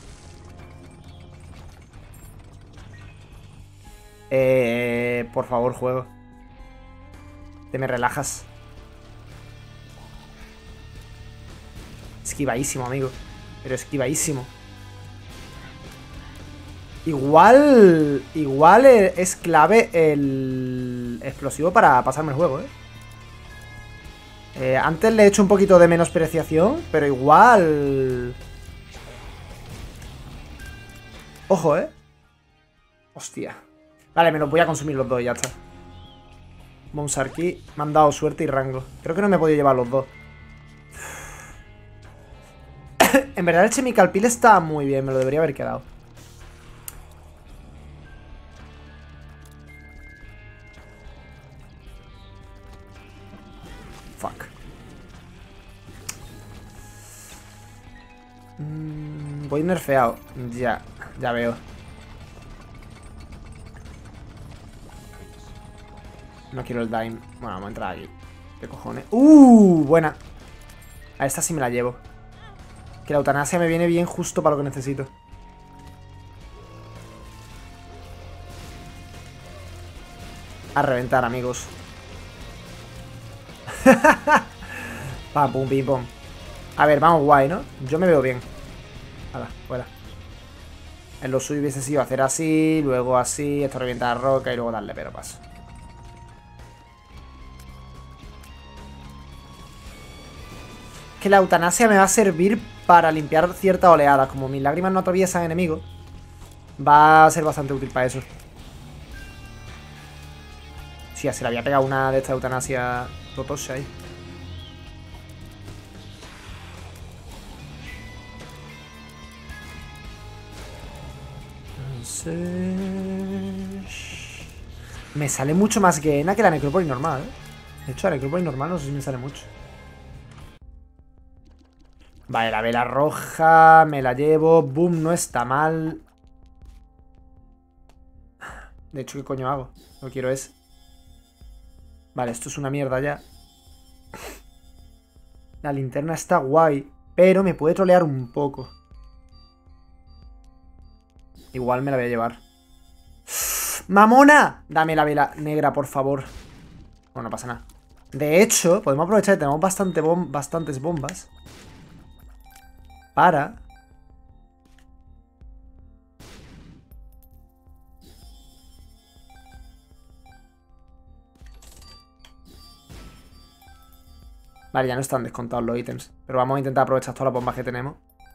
Eh, por favor, juego. Te me relajas. Esquivadísimo, amigo. Pero esquivadísimo. Igual... Igual es clave el explosivo para pasarme el juego, ¿eh? eh antes le he hecho un poquito de menospreciación, pero igual... Ojo, ¿eh? Hostia. Vale, me los voy a consumir los dos, ya está. Monsarki me han dado suerte y rango. Creo que no me he podido llevar los dos. En verdad el Chemical Peel está muy bien, me lo debería haber quedado. Fuck. Mm, voy nerfeado. Ya, ya veo. No quiero el Dime. Bueno, vamos a entrar aquí. ¿Qué cojones? ¡Uh! Buena. A esta sí me la llevo. Que la eutanasia me viene bien justo para lo que necesito. A reventar, amigos. Pam, pum, pim, pum. A ver, vamos guay, ¿no? Yo me veo bien. Hala, fuera. En lo suyo hubiese sido hacer así, luego así, esto revienta la roca y luego darle pero paso. Que la eutanasia me va a servir para limpiar ciertas oleadas. Como mis lágrimas no atraviesan enemigos, va a ser bastante útil para eso. Sí, se le había pegado una de estas eutanasia totosha ahí. Me sale mucho más Gehenna que la Necrópolis normal, ¿eh? De hecho, la Necrópolis normal no sé si me sale mucho. Vale, la vela roja me la llevo. Boom, no está mal. De hecho, ¿qué coño hago? No quiero ese. Vale, esto es una mierda ya. La linterna está guay, pero me puede trolear un poco. Igual me la voy a llevar. ¡Mamona! Dame la vela negra, por favor. Bueno, no pasa nada. De hecho, podemos aprovechar que tenemos bastante bom bastantes bombas para... Vale, ya no están descontados los ítems. Pero vamos a intentar aprovechar todas las bombas que tenemos.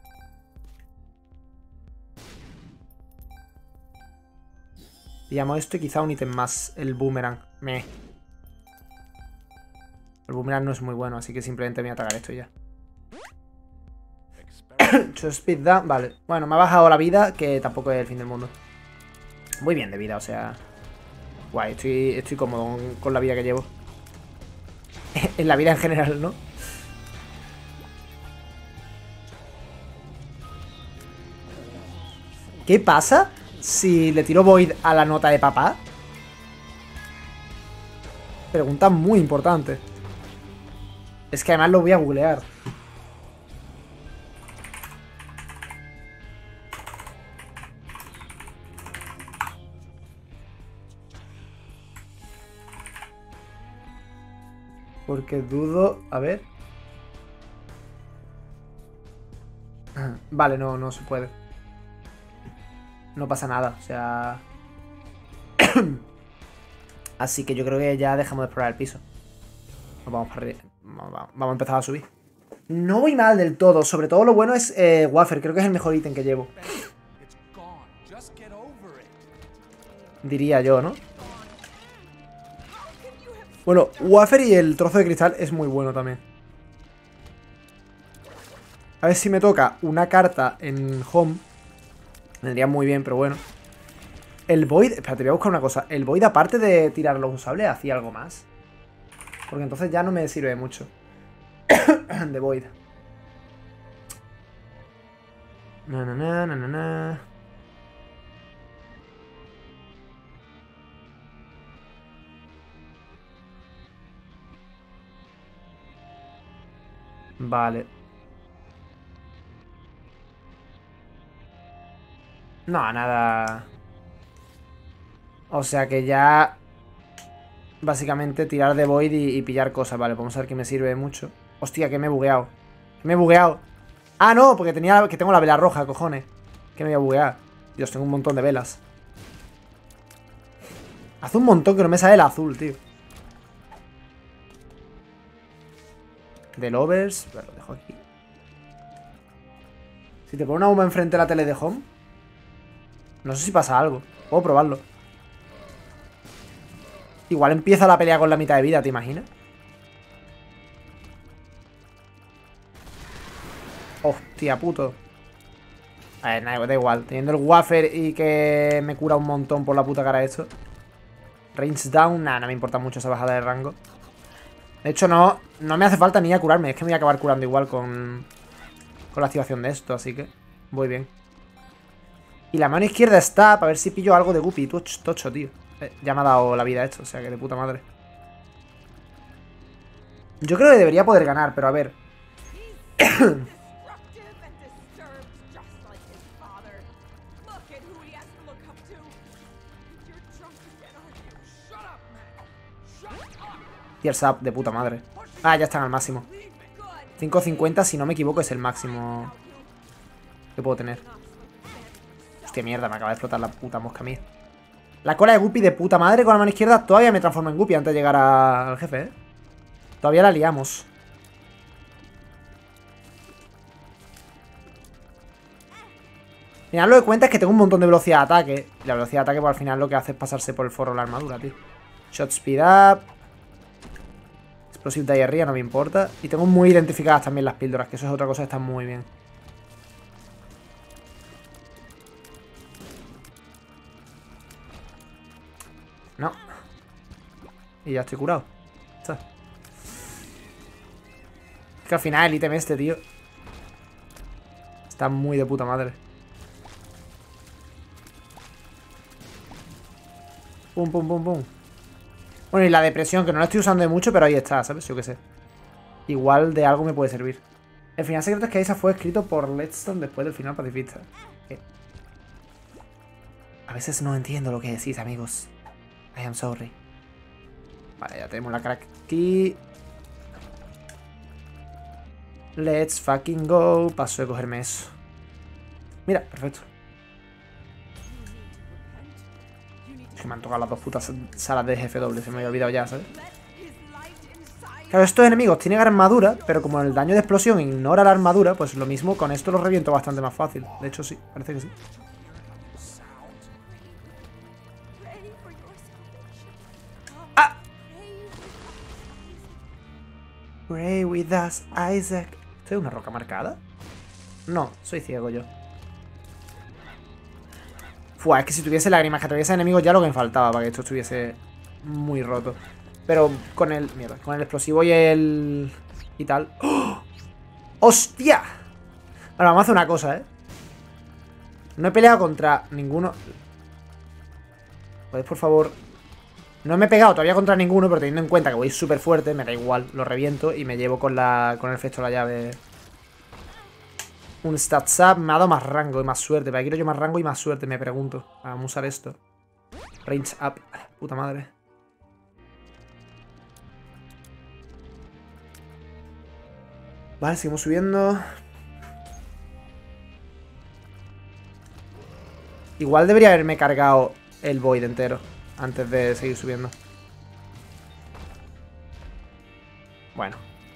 Pillamos esto y quizá un ítem más. El boomerang. Meh. El boomerang no es muy bueno, así que simplemente voy a atacar esto y ya. Two speed down. Vale. Bueno, me ha bajado la vida, que tampoco es el fin del mundo. Muy bien de vida, o sea... Guay, estoy, estoy cómodo con la vida que llevo. En la vida en general, ¿no? ¿Qué pasa si le tiro Void a la nota de papá? Pregunta muy importante. Es que además lo voy a googlear. Porque dudo... A ver... Vale, no, no se puede. No pasa nada, o sea... Así que yo creo que ya dejamos de explorar el piso. Nos vamos para arriba. Vamos a empezar a subir. No voy mal del todo. Sobre todo lo bueno es eh, Wafer. Creo que es el mejor ítem que llevo. Diría yo, ¿no? Bueno, Wafer y el trozo de cristal es muy bueno también. A ver si me toca una carta en Home. Vendría muy bien, pero bueno. El Void... Espérate, voy a buscar una cosa. El Void, aparte de tirar los usables, hacía algo más. Porque entonces ya no me sirve mucho. De Void. Na, na, na, na, na, na. Vale. No, nada. O sea que ya... Básicamente tirar de Void y, y pillar cosas. Vale, vamos a ver que me sirve mucho. Hostia, que me he bugueado. Que me he bugueado. Ah, no, porque tenía que tengo la vela roja, cojones. Que me voy a buguear. Dios, tengo un montón de velas. Hace un montón que no me sale el azul, tío. De lovers. Bueno, lo dejo aquí. Si te pongo una bomba enfrente de la tele de Home. No sé si pasa algo. Puedo probarlo. Igual empieza la pelea con la mitad de vida, ¿te imaginas? Hostia, puto. A ver, nada, da igual. Teniendo el Wafer y que me cura un montón por la puta cara esto. Range down, nada, no me importa mucho esa bajada de rango. De hecho, no, no me hace falta ni a curarme. Es que me voy a acabar curando igual con, con la activación de esto, así que voy bien. Y la mano izquierda está para ver si pillo algo de Guppy. Tocho, tío. Eh, ya me ha dado la vida esto, o sea que de puta madre. Yo creo que debería poder ganar, pero a ver. Tears up, de puta madre. Ah, ya están al máximo. cinco cincuenta, si no me equivoco, es el máximo que puedo tener. Hostia, mierda, me acaba de explotar la puta mosca mía. La cola de Guppy de puta madre con la mano izquierda. Todavía me transformo en Guppy antes de llegar a... al jefe, ¿eh? Todavía la liamos. Mirad, lo que cuenta es que tengo un montón de velocidad de ataque. Y la velocidad de ataque, pues al final lo que hace es pasarse por el forro de la armadura, tío. Shot speed up. Explosive diarrhea, no me importa. Y tengo muy identificadas también las píldoras, que eso es otra cosa que está muy bien. No. Y ya estoy curado. Está. Es que al final el ítem este, tío, está muy de puta madre. Pum, pum, pum, pum. Bueno, y la depresión, que no la estoy usando de mucho, pero ahí está, ¿sabes? Yo qué sé. Igual de algo me puede servir. El final secreto es que Isa fue escrito por Ledstone después del final pacifista. ¿Qué? A veces no entiendo lo que decís, amigos. I am sorry. Vale, ya tenemos la crack aquí. Let's fucking go. Paso de cogerme eso. Mira, perfecto. Es que me han tocado las dos putas salas de jefe doble. Se me había olvidado ya, ¿sabes? Claro, estos enemigos tienen armadura, pero como el daño de explosión ignora la armadura, pues lo mismo, con esto los reviento bastante más fácil. De hecho, sí, parece que sí. ¡Ah! Pray with us, Isaac. ¿Esto es una roca marcada? No, soy ciego yo. Fua, es que si tuviese lágrimas que atraviesa enemigos ya lo que me faltaba para que esto estuviese muy roto. Pero con el... Mierda, con el explosivo y el... Y tal... ¡Oh! ¡Hostia! Bueno, vamos a hacer una cosa, ¿eh? No he peleado contra ninguno... ¿Podéis, por favor? No me he pegado todavía contra ninguno, pero teniendo en cuenta que voy súper fuerte, me da igual, lo reviento y me llevo con la con el efecto de la llave. Un stats up me ha dado más rango y más suerte. ¿Para qué quiero yo más rango y más suerte? Me pregunto. Vamos a usar esto. Range up. Puta madre. Vale, seguimos subiendo. Igual debería haberme cargado el void entero antes de seguir subiendo. Bueno.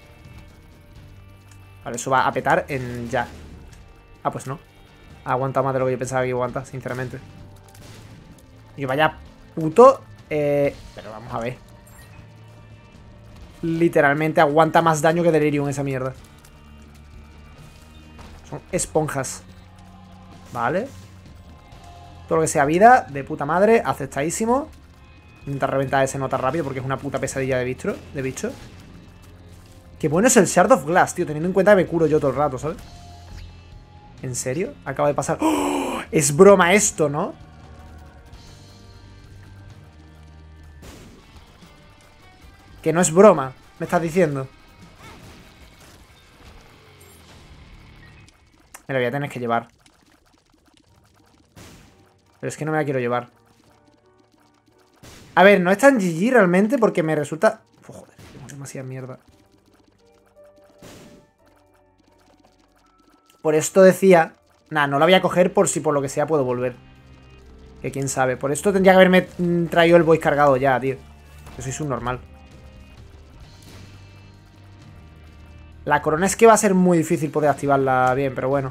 Vale, eso va a petar en ya. Ah, pues no. Ha aguantado más de lo que yo pensaba que iba a aguantar, sinceramente. Y vaya puto... Eh... Pero vamos a ver. Literalmente aguanta más daño que Delirium esa mierda. Son esponjas. Vale. Todo lo que sea vida, de puta madre, aceptadísimo. Intenta reventar ese nota rápido porque es una puta pesadilla de bicho. De bicho. Qué bueno es el Shard of Glass, tío, teniendo en cuenta que me curo yo todo el rato, ¿sabes? ¿En serio? Acaba de pasar... ¡Oh! Es broma esto, ¿no? Que no es broma, me estás diciendo. Me la voy a tener que llevar. Pero es que no me la quiero llevar. A ver, no es tan G G realmente porque me resulta... Oh, joder, tengo demasiada mierda. Por esto decía... Nah, no la voy a coger por si por lo que sea puedo volver. Que quién sabe. Por esto tendría que haberme traído el voice cargado ya, tío. Que soy subnormal. La corona es que va a ser muy difícil poder activarla bien, pero bueno.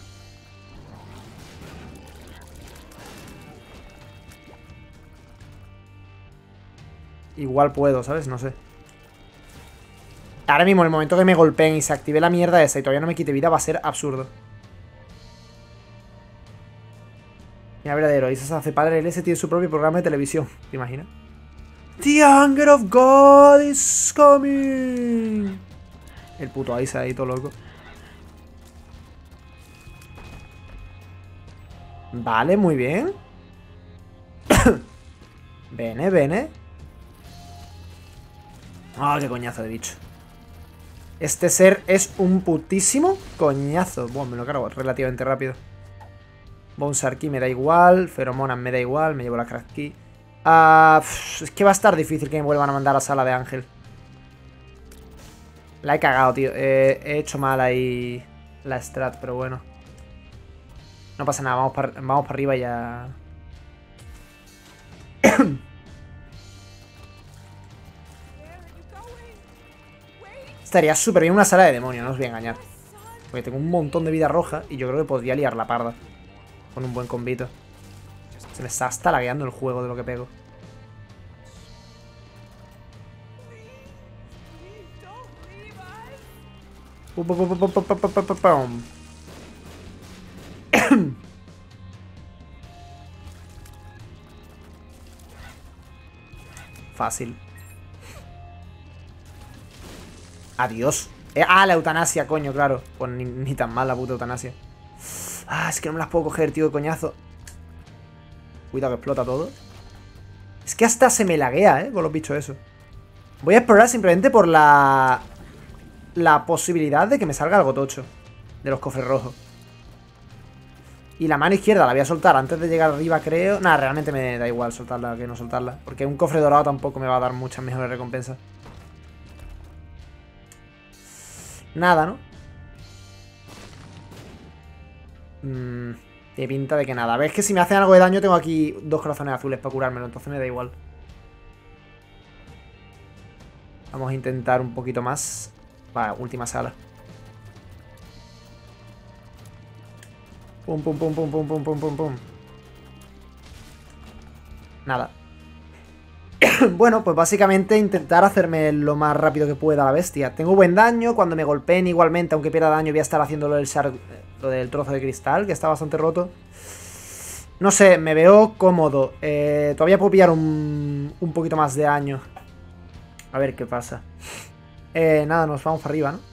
Igual puedo, ¿sabes? No sé. Ahora mismo, en el momento que me golpeen y se active la mierda esa y todavía no me quite vida, va a ser absurdo. Mira, verdadero, Isa se hace padre, el S tiene su propio programa de televisión. ¿Te imaginas? The anger of God is coming. El puto Isa ahí, todo loco. Vale, muy bien. Bene, bene. Ah, oh, qué coñazo de bicho. Este ser es un putísimo coñazo. Bueno, me lo cargo relativamente rápido. Bonesar Key me da igual. Feromonas me da igual. Me llevo la Crack Key. Uh, es que va a estar difícil que me vuelvan a mandar a la sala de Ángel. La he cagado, tío. Eh, he hecho mal ahí la strat, pero bueno. No pasa nada, vamos para vamos para arriba y ya... Estaría súper bien una sala de demonio, no os voy a engañar. Porque tengo un montón de vida roja y yo creo que podría liar la parda. Con un buen combito. Se me está hasta lagueando el juego de lo que pego. Pum, pum, pum, pum, pum, pum, pum, pum, pum. Fácil. Adiós. Eh, ah, la eutanasia, coño, claro. Pues ni, ni tan mal la puta eutanasia. Ah, es que no me las puedo coger, tío, de coñazo. Cuidado que explota todo. Es que hasta se me laguea, eh, con los bichos eso. Voy a explorar simplemente por la... La posibilidad de que me salga algo tocho. De los cofres rojos. Y la mano izquierda la voy a soltar antes de llegar arriba, creo. Nada, realmente me da igual soltarla que no soltarla. Porque un cofre dorado tampoco me va a dar muchas mejores recompensas. Nada, ¿no? Mmm... Tiene pinta de que nada. A ver, es que si me hacen algo de daño tengo aquí dos corazones azules para curármelo. Entonces me da igual. Vamos a intentar un poquito más. Va, última sala. Pum, pum, pum, pum, pum, pum, pum, pum, pum. Nada. Bueno, pues básicamente intentar hacerme lo más rápido que pueda a la bestia. Tengo buen daño, cuando me golpeen igualmente, aunque pierda daño, voy a estar haciendo lo del, shard, lo del trozo de cristal, que está bastante roto. No sé, me veo cómodo. Eh, todavía puedo pillar un, un poquito más de daño. A ver qué pasa. Eh, nada, nos vamos para arriba, ¿no?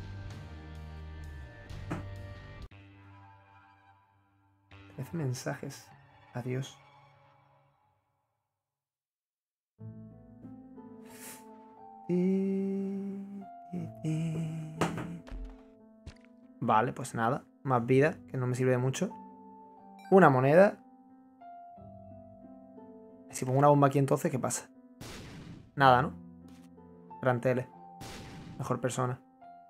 trece mensajes. Adiós. Vale, pues nada. Más vida, que no me sirve de mucho. Una moneda. Si pongo una bomba aquí entonces, ¿qué pasa? Nada, ¿no? Gran tele. Mejor persona.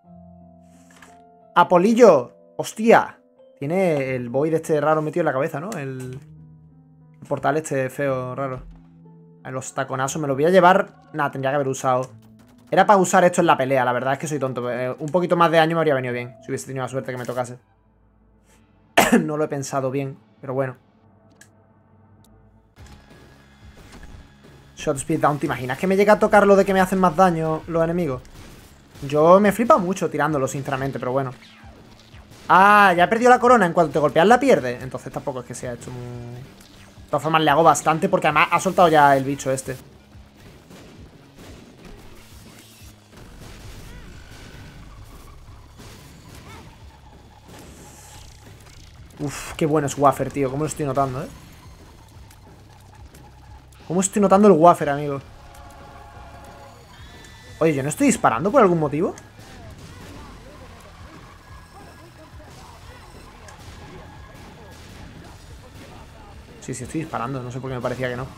¡Apolillo! ¡Hostia! Tiene el void este raro metido en la cabeza, ¿no? El, el portal este feo, raro. A los taconazos me lo voy a llevar. Nada, tendría que haber usado. Era para usar esto en la pelea, la verdad es que soy tonto. Eh, un poquito más de daño me habría venido bien. Si hubiese tenido la suerte que me tocase. No lo he pensado bien, pero bueno. Shot Speed Down, ¿te imaginas que me llega a tocar lo de que me hacen más daño los enemigos? Yo me flipa mucho tirándolo, sinceramente, pero bueno. Ah, ya he perdido la corona. En cuanto te golpeas la pierdes. Entonces tampoco es que sea hecho muy... De todas formas le hago bastante porque además ha soltado ya el bicho este. Uf, qué bueno es Wafer, tío. Cómo lo estoy notando, eh. Cómo estoy notando el Wafer, amigo. Oye, ¿yo no estoy disparando por algún motivo? Sí, sí, estoy disparando. No sé por qué me parecía que no.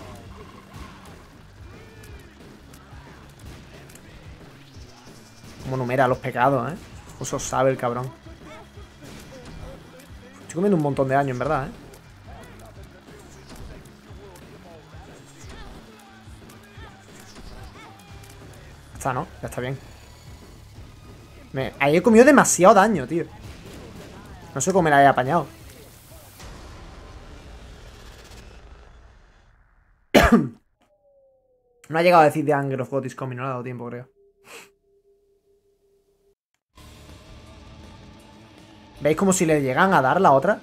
Cómo numera los pecados, ¿eh? Eso sabe el cabrón. Estoy comiendo un montón de daño, en verdad, ¿eh? Ya está, ¿no? Ya está bien. Me... Ahí he comido demasiado daño, tío. No sé cómo me la he apañado. No ha llegado a decir The Anger of God is coming. No le ha dado tiempo, creo. ¿Veis como si le llegan a dar la otra?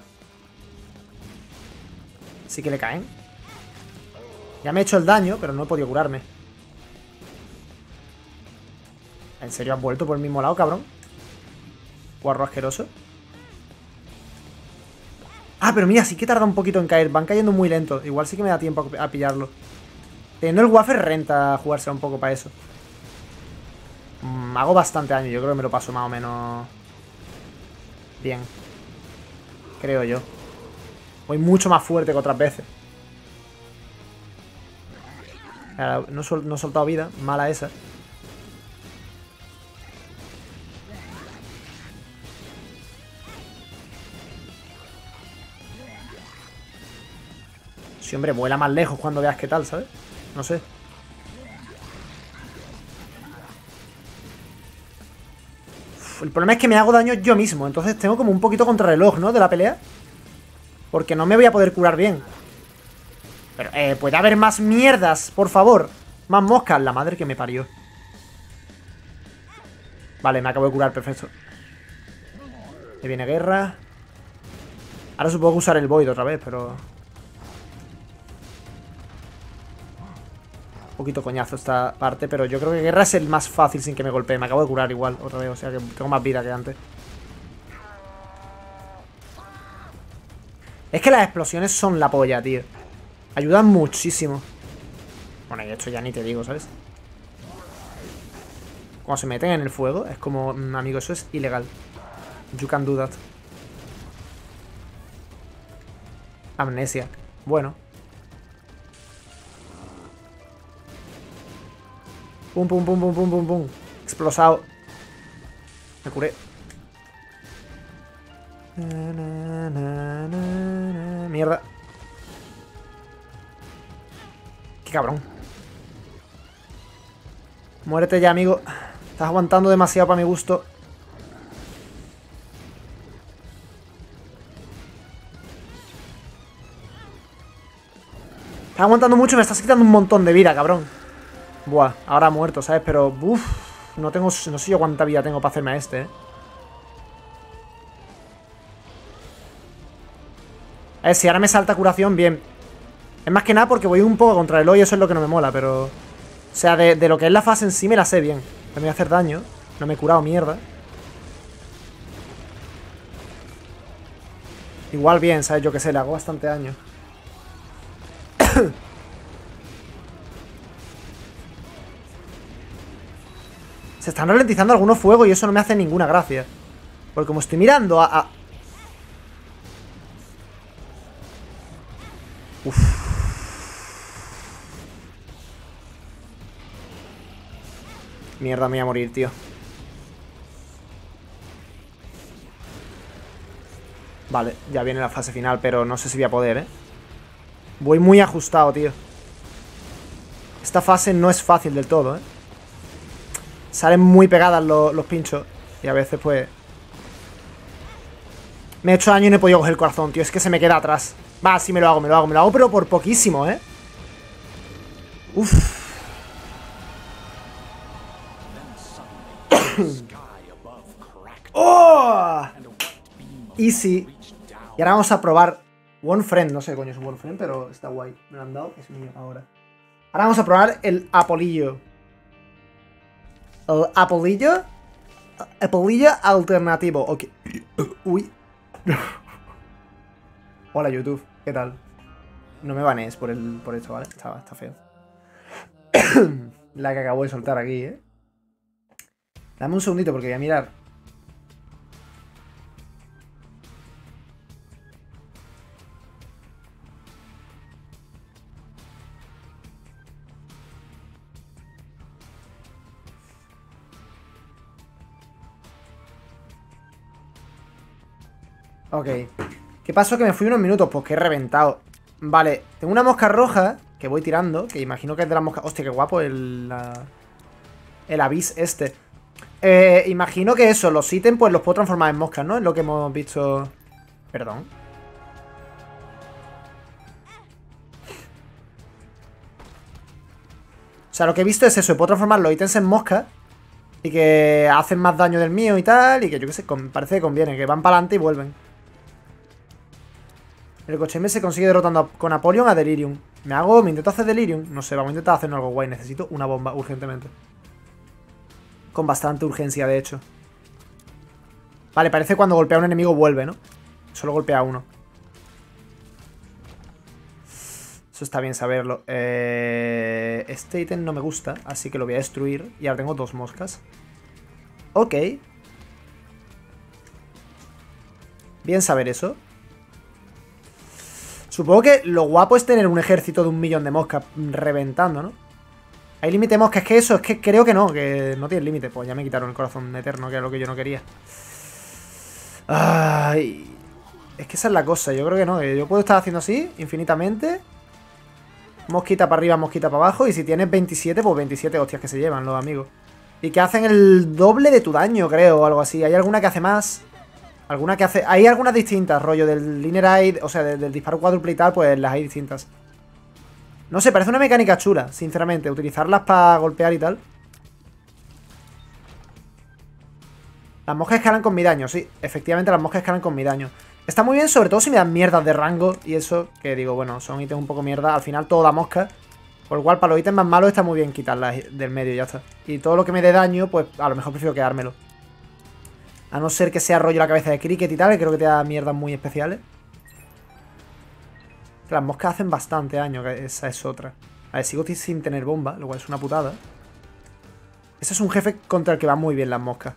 Sí que le caen. Ya me he hecho el daño, pero no he podido curarme. ¿En serio has vuelto por el mismo lado, cabrón? Guarro asqueroso. Ah, pero mira, sí que tarda un poquito en caer. Van cayendo muy lento. Igual sí que me da tiempo a pillarlo. Teniendo el Wafer renta jugársela un poco para eso. Mm, hago bastante daño. Yo creo que me lo paso más o menos bien. Creo yo. Voy mucho más fuerte que otras veces. No, sol no he soltado vida. Mala esa. Sí, hombre, vuela más lejos cuando veas qué tal, ¿sabes? No sé. Uf, el problema es que me hago daño yo mismo. Entonces tengo como un poquito contrarreloj, ¿no? De la pelea. Porque no me voy a poder curar bien. Pero, eh, puede haber más mierdas, por favor. Más moscas. La madre que me parió. Vale, me acabo de curar, perfecto. Me viene guerra. Ahora supongo que usar el Void otra vez, pero... Un poquito coñazo esta parte, pero yo creo que guerra es el más fácil sin que me golpee. Me acabo de curar igual, otra vez, o sea que tengo más vida que antes. Es que las explosiones son la polla, tío. Ayudan muchísimo. Bueno, y esto ya ni te digo, ¿sabes? Cuando se meten en el fuego, es como... mmm, amigo, eso es ilegal. You can do that. Amnesia. Bueno. Pum, pum, pum, pum, pum, pum, pum. Explosado. Me curé. Na, na, na, na, na. Mierda. Qué cabrón. Muérete ya, amigo. Estás aguantando demasiado para mi gusto. Estás aguantando mucho y me estás quitando un montón de vida, cabrón. Buah, ahora ha muerto, ¿sabes? Pero, uff, no tengo, no sé yo cuánta vida tengo para hacerme a este, ¿eh? A ver, si ahora me salta curación, bien. Es más que nada porque voy un poco contra el hoy, eso es lo que no me mola, pero... O sea, de, de lo que es la fase en sí me la sé bien. Me voy a hacer daño. No me he curado, mierda. Igual bien, ¿sabes? Yo que sé, le hago bastante daño. Se están ralentizando algunos fuegos y eso no me hace ninguna gracia. Porque como estoy mirando a... a... Uf. Mierda, me voy a morir, tío. Vale, ya viene la fase final, pero no sé si voy a poder, ¿eh? Voy muy ajustado, tío. Esta fase no es fácil del todo, ¿eh? Salen muy pegadas los, los pinchos. Y a veces, pues... Me he hecho daño y no he podido coger el corazón, tío. Es que se me queda atrás. Va, sí me lo hago, me lo hago, me lo hago, pero por poquísimo, ¿eh? Uf. ¡Oh! Easy. Y ahora vamos a probar One Friend. No sé qué coño es un One Friend, pero está guay. Me lo han dado, es mío ahora. Ahora vamos a probar el Apolillo. El Apolillo. Apolillo alternativo. Ok. Uy. Hola, YouTube. ¿Qué tal? No me banees por, el, por esto, ¿vale? Está, está feo. La que acabo de soltar aquí, ¿eh? Dame un segundito porque voy a mirar. Ok. ¿Qué pasó? Que me fui unos minutos. Pues que he reventado. Vale, tengo una mosca roja que voy tirando. Que imagino que es de la mosca... Hostia, qué guapo el... La... El avis este. Eh, imagino que eso, los ítems pues los puedo transformar en moscas, ¿no? Es lo que hemos visto... Perdón. O sea, lo que he visto es eso. Puedo transformar los ítems en moscas. Y que hacen más daño del mío y tal. Y que yo qué sé, parece que conviene. Que van para adelante y vuelven. El coche M se consigue derrotando con Apollyon a Delirium. ¿Me hago? ¿Me intento hacer Delirium? No sé, vamos a intentar hacer algo guay. Necesito una bomba urgentemente. Con bastante urgencia, de hecho. Vale, parece que cuando golpea a un enemigo vuelve, ¿no? Solo golpea a uno. Eso está bien saberlo. Eh... Este ítem no me gusta, así que lo voy a destruir. Y ahora tengo dos moscas. Ok. Bien saber eso. Supongo que lo guapo es tener un ejército de un millón de moscas reventando, ¿no? ¿Hay límite de moscas? Es que eso, es que creo que no, que no tiene límite. Pues ya me quitaron el corazón eterno, que era lo que yo no quería. Ay, es que esa es la cosa, yo creo que no. Que yo puedo estar haciendo así, infinitamente. Mosquita para arriba, mosquita para abajo. Y si tienes veintisiete, pues veintisiete hostias que se llevan los amigos. Y que hacen el doble de tu daño, creo, o algo así. Hay alguna que hace más. Alguna que hace... Hay algunas distintas, rollo del linear eye, o sea, del, del disparo cuádruple y tal, pues las hay distintas. No sé, parece una mecánica chula, sinceramente. Utilizarlas para golpear y tal. Las moscas escalan con mi daño, sí. Efectivamente, las moscas escalan con mi daño. Está muy bien, sobre todo si me dan mierdas de rango y eso, que digo, bueno, son ítems un poco mierda. Al final todo da mosca. Por lo cual, para los ítems más malos está muy bien quitarlas del medio y ya está. Y todo lo que me dé daño, pues a lo mejor prefiero quedármelo. A no ser que sea rollo la cabeza de cricket y tal, que creo que te da mierdas muy especiales. Las moscas hacen bastante daño, que esa es otra. A ver, sigo sin tener bomba, lo cual es una putada. Ese es un jefe contra el que van muy bien las moscas.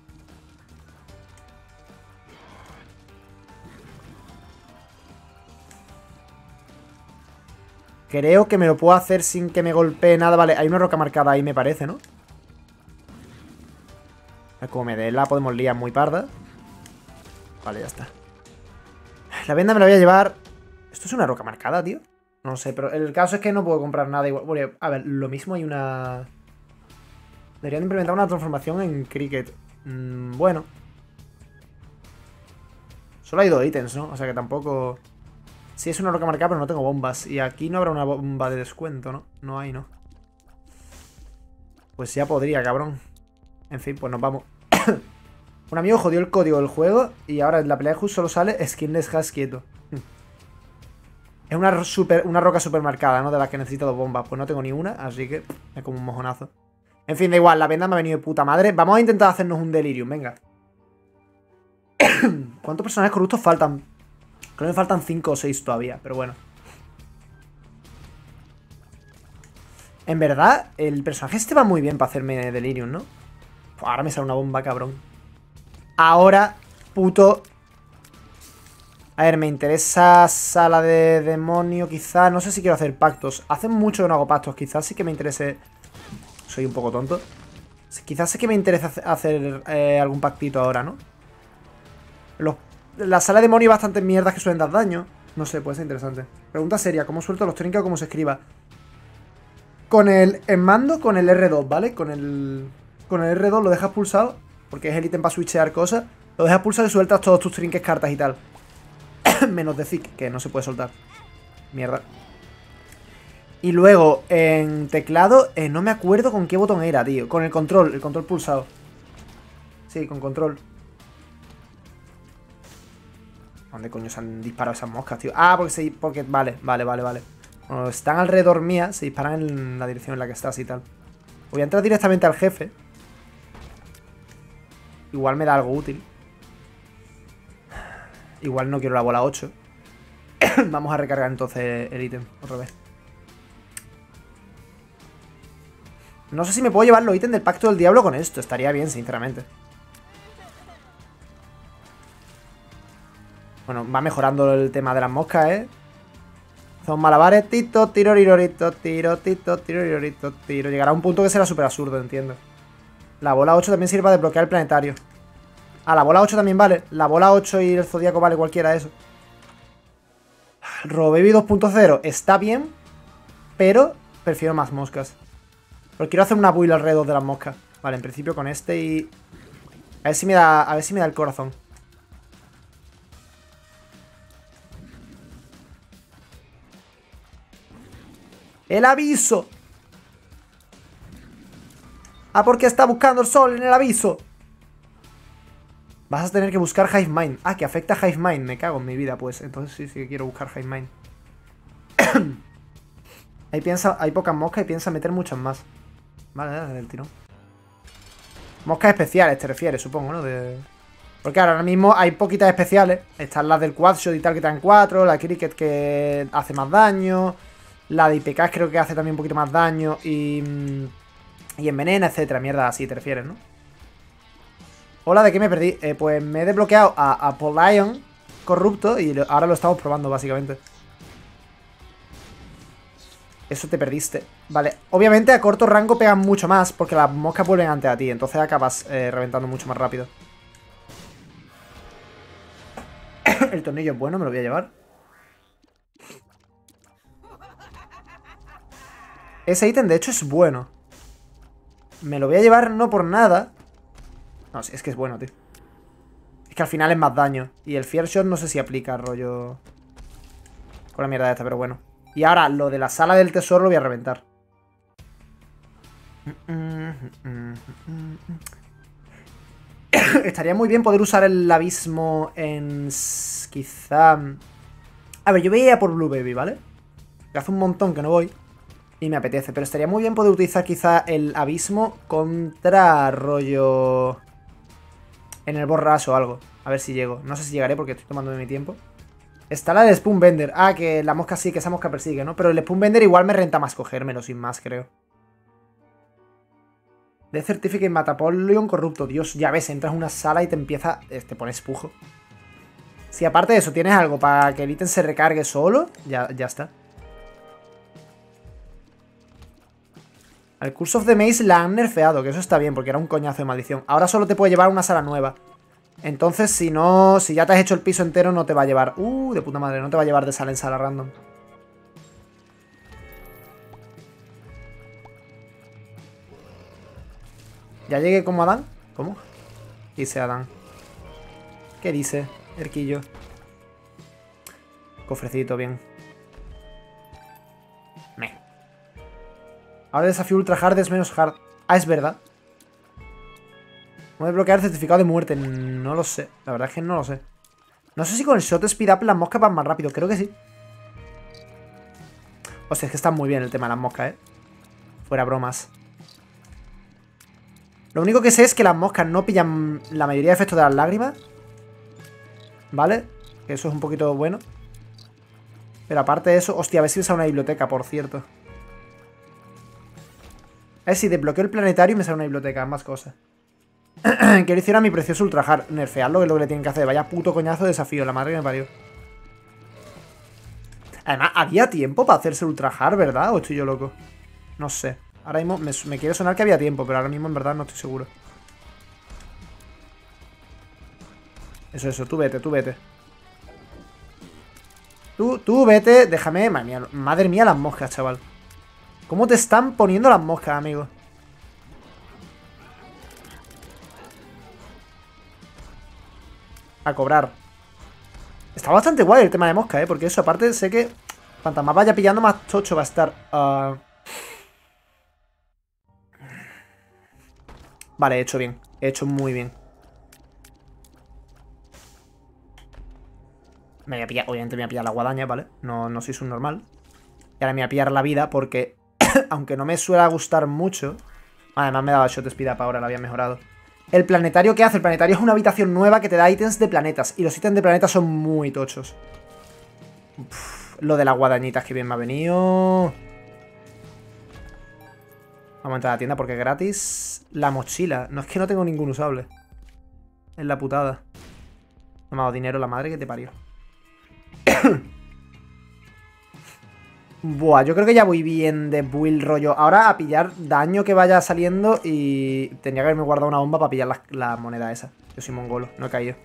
Creo que me lo puedo hacer sin que me golpee nada. Vale, hay una roca marcada ahí, me parece, ¿no? Como me dé la podemos liar muy parda. Vale, ya está. La venda me la voy a llevar. ¿Esto es una roca marcada, tío? No sé, pero el caso es que no puedo comprar nada igual. Bueno, a ver, lo mismo hay una... Deberían implementar una transformación en cricket. Mm, bueno. Solo hay dos ítems, ¿no? O sea que tampoco... Sí, es una roca marcada, pero no tengo bombas. Y aquí no habrá una bomba de descuento, ¿no? No hay, ¿no? Pues ya podría, cabrón. En fin, pues nos vamos. Un amigo jodió el código del juego y ahora en la pelea de Just solo sale Skinless Has quieto. Es una, super, una roca super marcada, ¿no? De las que necesito dos bombas. Pues no tengo ni una, así que es como un mojonazo. En fin, da igual, la venda me ha venido de puta madre. Vamos a intentar hacernos un delirium, venga. ¿Cuántos personajes corruptos faltan? Creo que me faltan cinco o seis todavía, pero bueno. En verdad, el personaje este va muy bien para hacerme delirium, ¿no? Ahora me sale una bomba, cabrón. Ahora, puto... A ver, me interesa sala de demonio, quizás. No sé si quiero hacer pactos. Hace mucho que no hago pactos. Quizás sí que me interese... Soy un poco tonto. Quizás sí que me interesa hacer eh, algún pactito ahora, ¿no? Los... La sala de demonio hay bastantes mierdas que suelen dar daño. No sé, puede ser interesante. Pregunta seria, ¿cómo suelto los trinkets o cómo se escriba? Con el... En mando, con el erre dos, ¿vale? Con el... Con el erre dos lo dejas pulsado, porque es el ítem para switchear cosas. Lo dejas pulsado y sueltas todos tus trinkets, cartas y tal. Menos de Zik, que no se puede soltar. Mierda. Y luego, en teclado, eh, no me acuerdo con qué botón era, tío. Con el control, el control pulsado. Sí, con control. ¿Dónde coño se han disparado esas moscas, tío? Ah, porque se... Porque... Vale, vale, vale, vale. Cuando están alrededor mía, se disparan en la dirección en la que estás y tal. Voy a entrar directamente al jefe. Igual me da algo útil. Igual no quiero la bola ocho. Vamos a recargar entonces el ítem otra vez. No sé si me puedo llevar los ítems del Pacto del Diablo con esto. Estaría bien, sinceramente. Bueno, va mejorando el tema de las moscas, ¿eh? Son malabares. Tito, tiro, rirorito, tiro, tito, tiro, rirorito, tiro. Llegará a un punto que será súper absurdo, entiendo. La bola ocho también sirve para desbloquear el planetario. Ah, la bola ocho también vale. La bola ocho y el zodíaco vale cualquiera de eso. Robaby dos punto cero está bien, pero prefiero más moscas. Pero quiero hacer una build alrededor de las moscas. Vale, en principio con este y... A ver si me da, a ver si me da el corazón. ¡El aviso! Ah, porque está buscando el sol en el aviso. Vas a tener que buscar Hive Mind. Ah, que afecta a Hive Mind. Me cago en mi vida, pues. Entonces sí, sí que quiero buscar Hive Mind. Ahí piensa, hay pocas moscas y piensa meter muchas más. Vale, dale el tirón. Moscas especiales, te refieres, supongo, ¿no? De... Porque ahora mismo hay poquitas especiales. Están las del Quadshot y tal que te dan cuatro. La Cricket que hace más daño. La de I P K creo que hace también un poquito más daño. Y... Y envenena, etcétera. Mierda, así te refieres, ¿no? Hola, ¿de qué me perdí? Eh, pues me he desbloqueado a Apollyon corrupto y lo, ahora lo estamos probando, básicamente. Eso te perdiste. Vale, obviamente a corto rango pegan mucho más porque las moscas vuelven antes a ti. Entonces acabas eh, reventando mucho más rápido. El tornillo es bueno, me lo voy a llevar. Ese ítem, de hecho, es bueno. Me lo voy a llevar no por nada. No, es que es bueno, tío. Es que al final es más daño. Y el Fear Shot no sé si aplica rollo... con la mierda esta, pero bueno. Y ahora, lo de la sala del tesoro lo voy a reventar. Estaría muy bien poder usar el abismo en... quizá... A ver, yo voy a ir a por Blue Baby, ¿vale? Que hace un montón que no voy. Y me apetece. Pero estaría muy bien poder utilizar quizá el abismo contra rollo... en el borras o algo. A ver si llego. No sé si llegaré porque estoy tomándome mi tiempo. Está la del Spoonbender. Ah, que la mosca sí, que esa mosca persigue, ¿no? Pero el Spoonbender igual me renta más cogérmelo, sin más, creo. De Certificate Matapolion corrupto. Dios, ya ves, entras en una sala y te empieza... Te pones pujo. Si aparte de eso tienes algo para que el ítem se recargue solo, ya, ya está. Al Curse of the Maze la han nerfeado, que eso está bien, porque era un coñazo de maldición. Ahora solo te puede llevar a una sala nueva. Entonces, si no... Si ya te has hecho el piso entero, no te va a llevar... Uh, de puta madre, no te va a llevar de sala en sala random. ¿Ya llegué como Adán? ¿Cómo? Dice Adán. ¿Qué dice, Erquillo? Cofrecito, bien. Me. Ahora el desafío ultra hard es menos hard. Ah, es verdad. No desbloquear el certificado de muerte. No lo sé. La verdad es que no lo sé. No sé si con el shot speed up las moscas van más rápido. Creo que sí. O sea, es que está muy bien el tema de las moscas, ¿eh? Fuera bromas. Lo único que sé es que las moscas no pillan la mayoría de efectos de las lágrimas. ¿Vale? Que eso es un poquito bueno. Pero aparte de eso... Hostia, a ver si me sale una biblioteca, por cierto. A ver si desbloqueo el planetario y me sale una biblioteca. Más cosas. Quiero decir a mi precioso ultrajar. Nerfearlo, que es lo que le tienen que hacer. Vaya puto coñazo de desafío. La madre que me parió. Además, había tiempo para hacerse ultrajar, ¿verdad? ¿O estoy yo loco? No sé. Ahora mismo me, me quiere sonar que había tiempo, pero ahora mismo en verdad no estoy seguro. Eso, eso, tú vete, tú vete. Tú, tú vete, déjame. Madre mía, madre mía las moscas, chaval. ¿Cómo te están poniendo las moscas, amigo? A cobrar. Está bastante guay el tema de mosca, ¿eh? Porque eso, aparte, sé que cuanto más vaya pillando, más tocho va a estar. Uh... Vale, he hecho bien. He hecho muy bien. Me voy a pillar, obviamente me voy a pillar la guadaña, ¿vale? No, no soy subnormal. Y ahora me voy a pillar la vida porque, aunque no me suele gustar mucho... Además me daba shot speed up ahora, lo había mejorado. El planetario, ¿qué hace? El planetario es una habitación nueva que te da ítems de planetas. Y los ítems de planetas son muy tochos. Uf, lo de las guadañitas, que bien me ha venido. Vamos a entrar a la tienda porque es gratis. La mochila. No, es que no tengo ningún usable. Es la putada. No me ha dado dinero la madre que te parió. Buah, yo creo que ya voy bien de build rollo. Ahora a pillar daño que vaya saliendo y tenía que haberme guardado una bomba para pillar la, la moneda esa. Yo soy mongolo, no he caído.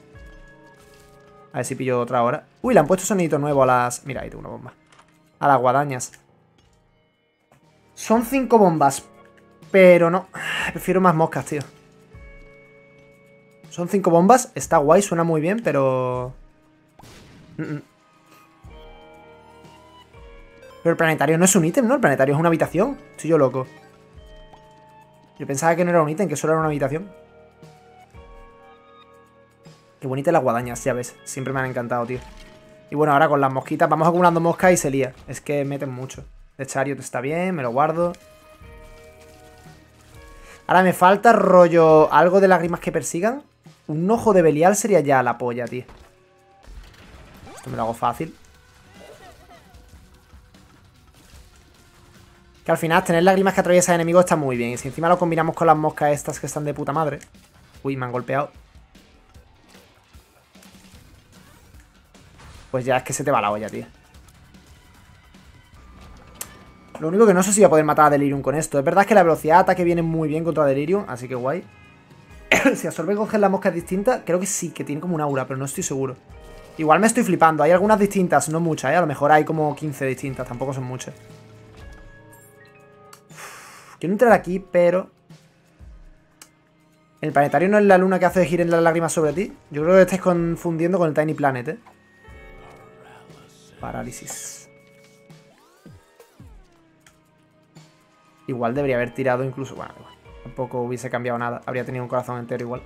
A ver si pillo otra hora. Uy, le han puesto sonidito nuevo a las... Mira, ahí tengo una bomba. A las guadañas. Son cinco bombas, pero no. Prefiero más moscas, tío. Son cinco bombas, está guay, suena muy bien, pero... Mm -mm. Pero el planetario no es un ítem, ¿no? El planetario es una habitación. Estoy yo loco. Yo pensaba que no era un ítem, que solo era una habitación. Qué bonita las guadañas, ya ves. Siempre me han encantado, tío. Y bueno, ahora con las mosquitas vamos acumulando moscas y se lía. Es que meten mucho. El Chariot está bien, me lo guardo. Ahora me falta rollo algo de lágrimas que persigan. Un ojo de Belial sería ya la polla, tío. Esto me lo hago fácil. Que al final tener lágrimas que atraviesan enemigos está muy bien. Y si encima lo combinamos con las moscas estas que están de puta madre. Uy, me han golpeado. Pues ya es que se te va la olla, tío. Lo único que no sé si voy a poder matar a Delirium con esto. Es verdad que la velocidad de ataque viene muy bien contra Delirium, así que guay. Si absorbe y coger las moscas distintas, creo que sí, que tiene como un aura, pero no estoy seguro. Igual me estoy flipando. Hay algunas distintas, no muchas, ¿eh? A lo mejor hay como quince distintas, tampoco son muchas. Quiero entrar aquí, pero... ¿El planetario no es la luna que hace girar las lágrimas sobre ti? Yo creo que te estáis confundiendo con el Tiny Planet, ¿eh? Parálisis. Igual debería haber tirado incluso... Bueno, igual. Tampoco hubiese cambiado nada. Habría tenido un corazón entero igual.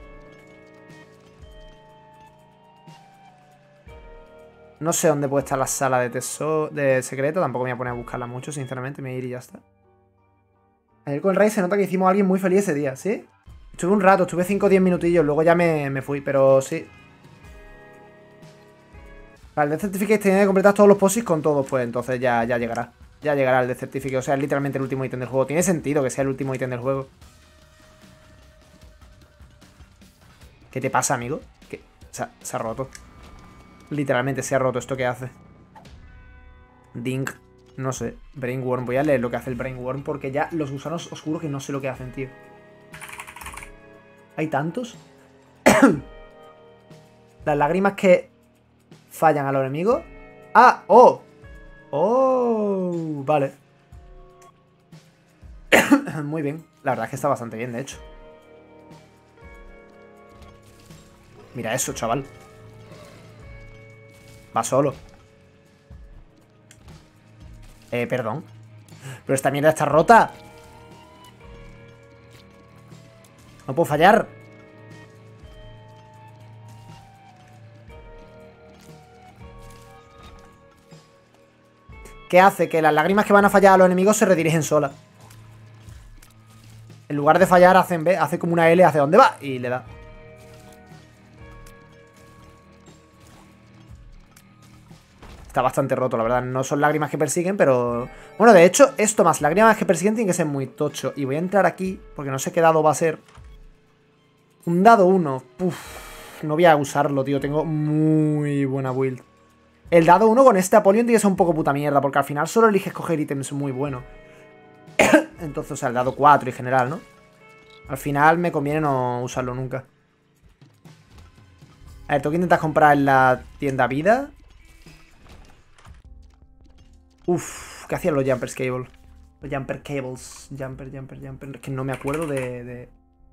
No sé dónde puede estar la sala de tesoro... de secreto. Tampoco me voy a poner a buscarla mucho, sinceramente. Me voy a ir y ya está. Ayer con el Rey se nota que hicimos a alguien muy feliz ese día, ¿sí? Estuve un rato, estuve cinco o diez minutillos, luego ya me, me fui, pero sí. Vale, el Death Certificate tiene que completar todos los posis con todos, pues entonces ya, ya llegará. Ya llegará el Death Certificate, o sea, es literalmente el último ítem del juego. Tiene sentido que sea el último ítem del juego. ¿Qué te pasa, amigo? ¿Qué? Se ha, se ha roto. Literalmente se ha roto esto que hace. Dink. No sé. Brainworm. Voy a leer lo que hace el Brainworm porque ya los gusanos os juro que no sé lo que hacen, tío. ¿Hay tantos? Las lágrimas que fallan a los enemigos. ¡Ah! ¡Oh! ¡Oh! Vale. Muy bien. La verdad es que está bastante bien, de hecho. Mira eso, chaval. Va solo. Eh, perdón. Pero esta mierda está rota. No puedo fallar. ¿Qué hace? Que las lágrimas que van a fallar a los enemigos se redirigen solas. En lugar de fallar, hacen B, hace como una L hacia dónde va y le da. Está bastante roto, la verdad. No son lágrimas que persiguen, pero... Bueno, de hecho, esto más lágrimas que persiguen tiene que ser muy tocho. Y voy a entrar aquí, porque no sé qué dado va a ser. Un dado uno. Uf, no voy a usarlo, tío. Tengo muy buena build. El dado uno con este Apollyon tiene que ser un poco puta mierda, porque al final solo eliges coger ítems muy buenos. Entonces, o sea, el dado cuatro en general, ¿no? Al final me conviene no usarlo nunca. A ver, tengo que intentar comprar en la tienda vida. Uf, ¿qué hacían los Jumpers Cable? Los Jumper Cables. Jumper, Jumper, Jumper. Es que no me acuerdo de... de...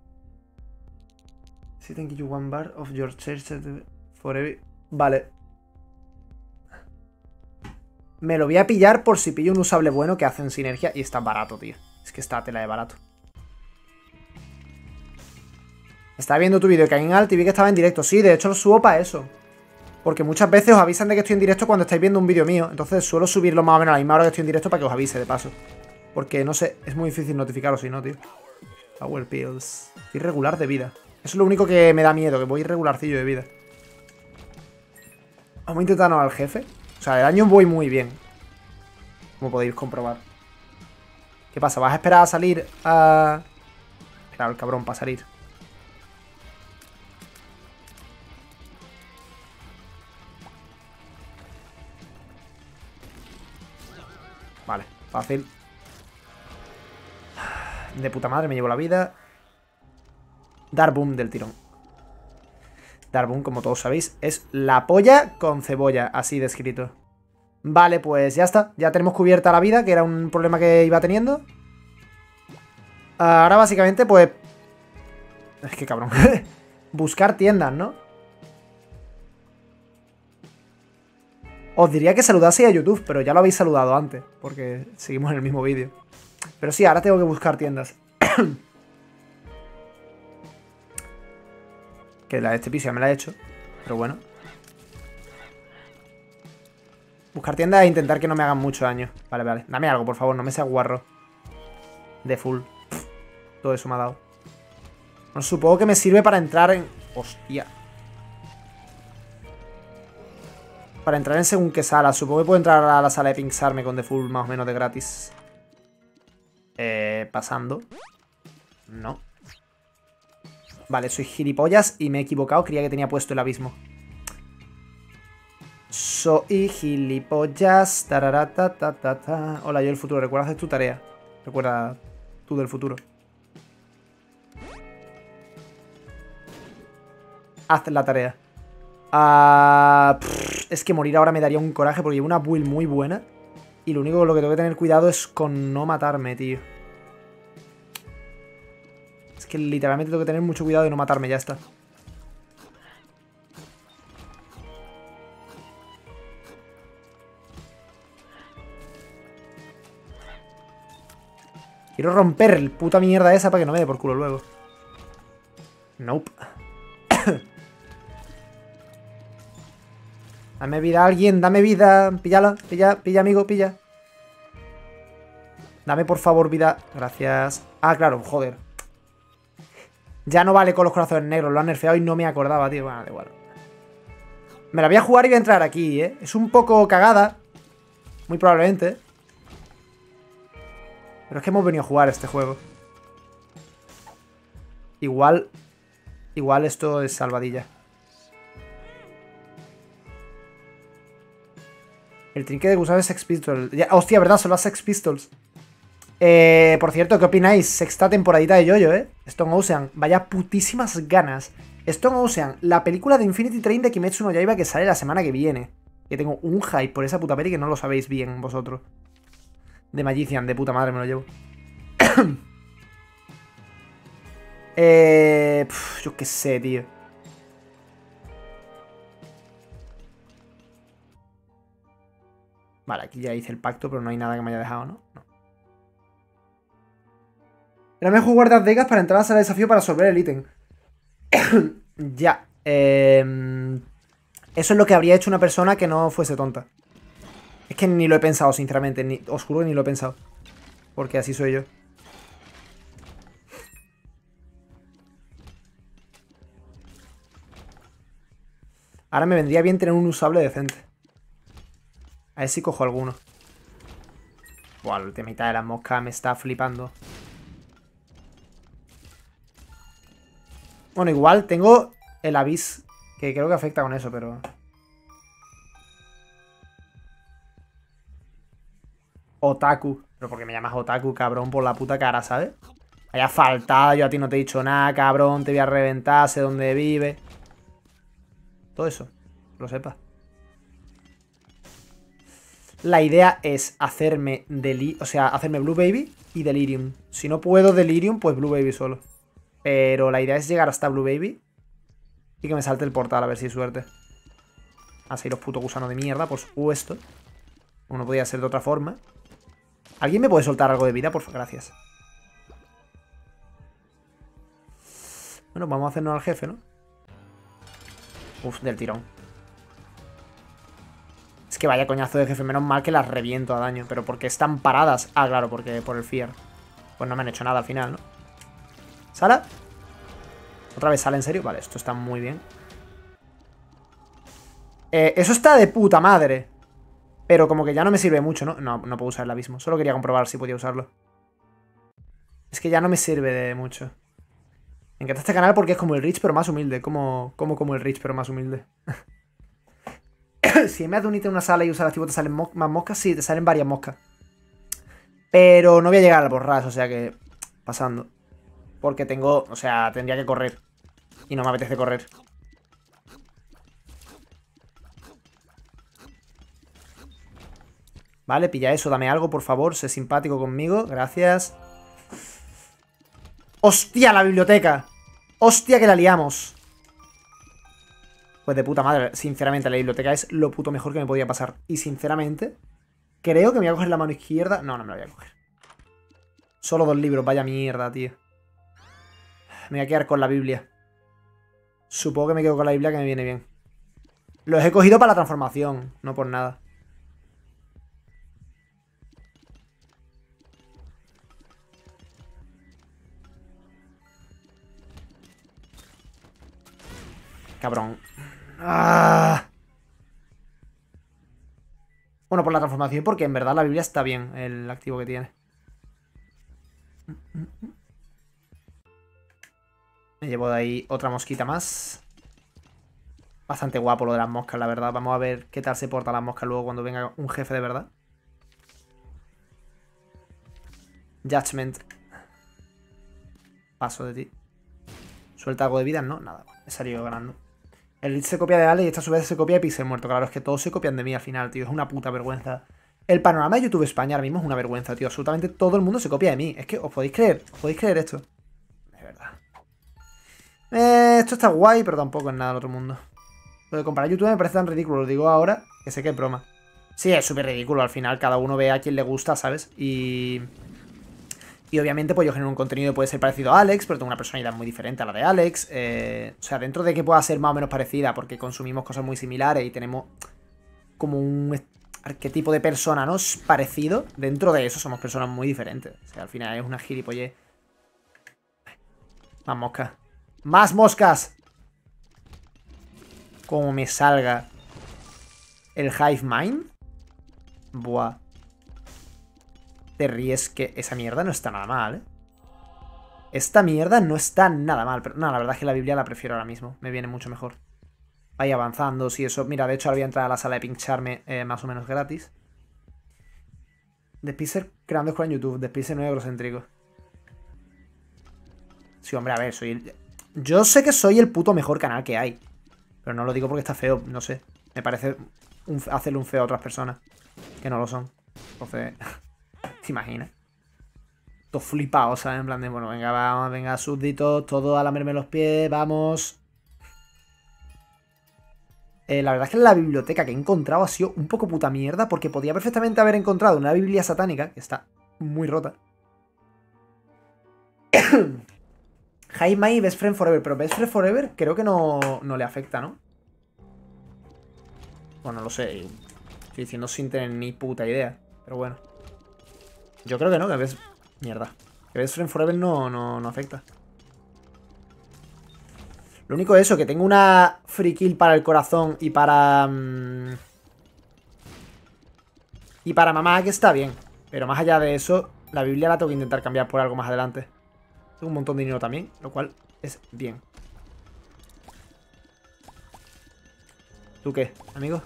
Si thank you one bar of your church for every... Vale. Me lo voy a pillar por si pillo un usable bueno que hacen sinergia. Y está barato, tío. Es que está tela de barato. Estaba viendo tu vídeo que hay en alt y vi que estaba en directo. Sí, de hecho lo subo para eso. Porque muchas veces os avisan de que estoy en directo cuando estáis viendo un vídeo mío. Entonces suelo subirlo más o menos a la misma hora que estoy en directo para que os avise, de paso. Porque, no sé, es muy difícil notificarlo si no, tío. Power Pills. Irregular de vida. Eso es lo único que me da miedo, que voy irregularcillo de vida. Vamos a intentarnos al jefe. O sea, de daño voy muy bien. Como podéis comprobar. ¿Qué pasa? ¿Vas a esperar a salir a...? Claro, el cabrón, para salir. Vale, fácil. De puta madre, me llevo la vida. Darboom del tirón. Darboom, como todos sabéis, es la polla con cebolla, así descrito. Vale, pues ya está. Ya tenemos cubierta la vida, que era un problema que iba teniendo. Ahora básicamente, pues... Es que cabrón. Buscar tiendas, ¿no? Os diría que saludase a YouTube, pero ya lo habéis saludado antes, porque seguimos en el mismo vídeo. Pero sí, ahora tengo que buscar tiendas. Que la de este piso ya me la he hecho, pero bueno. Buscar tiendas e intentar que no me hagan mucho daño. Vale, vale. Dame algo, por favor, no me seas guarro. De full. Pff, todo eso me ha dado. No, supongo que me sirve para entrar en... Hostia. Para entrar en según qué sala. Supongo que puedo entrar a la sala de pinxarme con The Full más o menos de gratis. Eh, pasando. No. Vale, soy gilipollas y me he equivocado. Creía que tenía puesto el abismo. Soy gilipollas. Tararata, ta, ta, ta. Hola, yo del futuro. Recuerda hacer tu tarea. Recuerda tú del futuro. Haz la tarea. Ah... Uh, es que morir ahora me daría un coraje porque llevo una build muy buena. Y lo único con lo que tengo que tener cuidado es con no matarme, tío. que literalmente tengo que tener mucho cuidado de no matarme, ya está. Quiero romper el puta mierda esa para que no me dé por culo luego. Nope. Dame vida a alguien, dame vida. Píllala, pilla, pilla, amigo, pilla. Dame por favor vida. Gracias. Ah, claro, joder. Ya no vale con los corazones negros, lo han nerfeado y no me acordaba, tío. Bueno, da igual. Me la voy a jugar y voy a entrar aquí, ¿eh? Es un poco cagada. Muy probablemente. Pero es que hemos venido a jugar este juego. Igual... Igual esto es salvadilla. El trinquete de gusano es Sex Pistols. Ya, hostia, ¿verdad? Son las Sex Pistols. Eh, por cierto, ¿qué opináis? Sexta temporadita de Yoyo, ¿eh? Stone Ocean. Vaya putísimas ganas. Stone Ocean, la película de Infinity Train de Kimetsu no Yaiba que sale la semana que viene. Que tengo un hype por esa puta peli que no lo sabéis bien vosotros. De Magician, de puta madre me lo llevo. eh, pf, yo qué sé, tío. Vale, aquí ya hice el pacto, pero no hay nada que me haya dejado, ¿no? No. Era mejor guardar degas para entrar a la sala de desafío para resolver el ítem. Ya. Eh, eso es lo que habría hecho una persona que no fuese tonta. Es que ni lo he pensado, sinceramente. Ni, os juro que ni lo he pensado. Porque así soy yo. Ahora me vendría bien tener un usable decente. A ver si cojo alguno. Buah, la última mitad de la mosca me está flipando. Bueno, igual tengo el avis, que creo que afecta con eso, pero... Otaku. Pero porque me llamas Otaku, cabrón, por la puta cara, ¿sabes? Haya faltado, yo a ti no te he dicho nada, cabrón, te voy a reventar, sé dónde vive. Todo eso, lo sepas. La idea es hacerme deli o sea, hacerme Blue Baby y Delirium. Si no puedo Delirium, pues Blue Baby solo. Pero la idea es llegar hasta Blue Baby y que me salte el portal, a ver si hay suerte. Así los putos gusanos de mierda, por supuesto. Uno podía ser de otra forma. ¿Alguien me puede soltar algo de vida? Por favor, gracias. Bueno, vamos a hacernos al jefe, ¿no? Uf, del tirón. Es que vaya coñazo de jefe. Menos mal que las reviento a daño. Pero ¿por qué están paradas? Ah, claro, porque por el fear. Pues no me han hecho nada al final, ¿no? ¿Sala? ¿Otra vez sale en serio? Vale, esto está muy bien. Eh, eso está de puta madre. Pero como que ya no me sirve mucho, ¿no? No, no puedo usar el abismo. Solo quería comprobar si podía usarlo. Es que ya no me sirve de mucho. Me encanta este canal porque es como el Rich pero más humilde. Como, como, como el Rich pero más humilde. Si me das un ítem en una sala y usas activo te salen mo más moscas, sí, te salen varias moscas. Pero no voy a llegar al borras, o sea que... Pasando. Porque tengo... O sea, tendría que correr. Y no me apetece correr. Vale, pilla eso, dame algo, por favor. Sé simpático conmigo, gracias. ¡Hostia, la biblioteca! ¡Hostia, que la liamos! Pues de puta madre, sinceramente, la biblioteca es lo puto mejor que me podía pasar. Y sinceramente, creo que me voy a coger la mano izquierda. No, no me la voy a coger. Solo dos libros, vaya mierda, tío. Me voy a quedar con la Biblia. Supongo que me quedo con la Biblia, que me viene bien. Los he cogido para la transformación, no por nada. Cabrón. ¡Ah! Bueno, por la transformación, porque en verdad la Biblia está bien, el activo que tiene. Me llevo de ahí otra mosquita más. Bastante guapo lo de las moscas, la verdad. Vamos a ver qué tal se porta las moscas luego cuando venga un jefe de verdad. Judgment. Paso de ti. ¿Suelta algo de vida? No, nada. He salido ganando. El Lich se copia de Ale y esta a su vez se copia de Pixel Muerto. Claro, es que todos se copian de mí al final, tío. Es una puta vergüenza. El panorama de YouTube España ahora mismo es una vergüenza, tío. Absolutamente todo el mundo se copia de mí. Es que os podéis creer. ¿Os podéis creer esto? De verdad. Eh, esto está guay, pero tampoco es nada del otro mundo. Lo de comparar YouTube me parece tan ridículo. Lo digo ahora, que sé que es broma. Sí, es súper ridículo. Al final, cada uno ve a quien le gusta, ¿sabes? Y... Y obviamente, pues yo genero un contenido que puede ser parecido a Alex, pero tengo una personalidad muy diferente a la de Alex. Eh, o sea, dentro de que pueda ser más o menos parecida, porque consumimos cosas muy similares y tenemos como un arquetipo de persona, ¿no? Parecido. Dentro de eso somos personas muy diferentes. O sea, al final es una gilipollez. Más moscas. ¡Más moscas! Como me salga el Hive Mind. Buah. Te ríes que esa mierda no está nada mal, ¿eh? Esta mierda no está nada mal. Pero no, la verdad es que la Biblia la prefiero ahora mismo. Me viene mucho mejor. Ahí avanzando, sí, eso. Mira, de hecho ahora voy a entrar a la sala de pincharme eh, más o menos gratis. Despiser creando escuela en YouTube. Despiser no egocéntrico. Sí, hombre, a ver, soy el... Yo sé que soy el puto mejor canal que hay. Pero no lo digo porque está feo, no sé. Me parece un... hacerle un feo a otras personas que no lo son. Entonces... ¿Te imaginas? Todo flipado, ¿sabes? En plan de, bueno, venga, vamos, venga, súbditos, todo a lamerme los pies, vamos. Eh, la verdad es que la biblioteca que he encontrado ha sido un poco puta mierda, porque podía perfectamente haber encontrado una biblia satánica, que está muy rota. Jaime y Best Friend Forever, pero Best Friend Forever creo que no, no le afecta, ¿no? Bueno, no lo sé. Estoy diciendo sin tener ni puta idea, pero bueno. Yo creo que no, que Best... Mierda. Que Best Friend Forever no, no, no afecta. Lo único es eso, que tengo una free kill para el corazón y para... Mmm, y para mamá, que está bien. Pero más allá de eso, la Biblia la tengo que intentar cambiar por algo más adelante. Tengo un montón de dinero también, lo cual es bien. ¿Tú qué, amigo?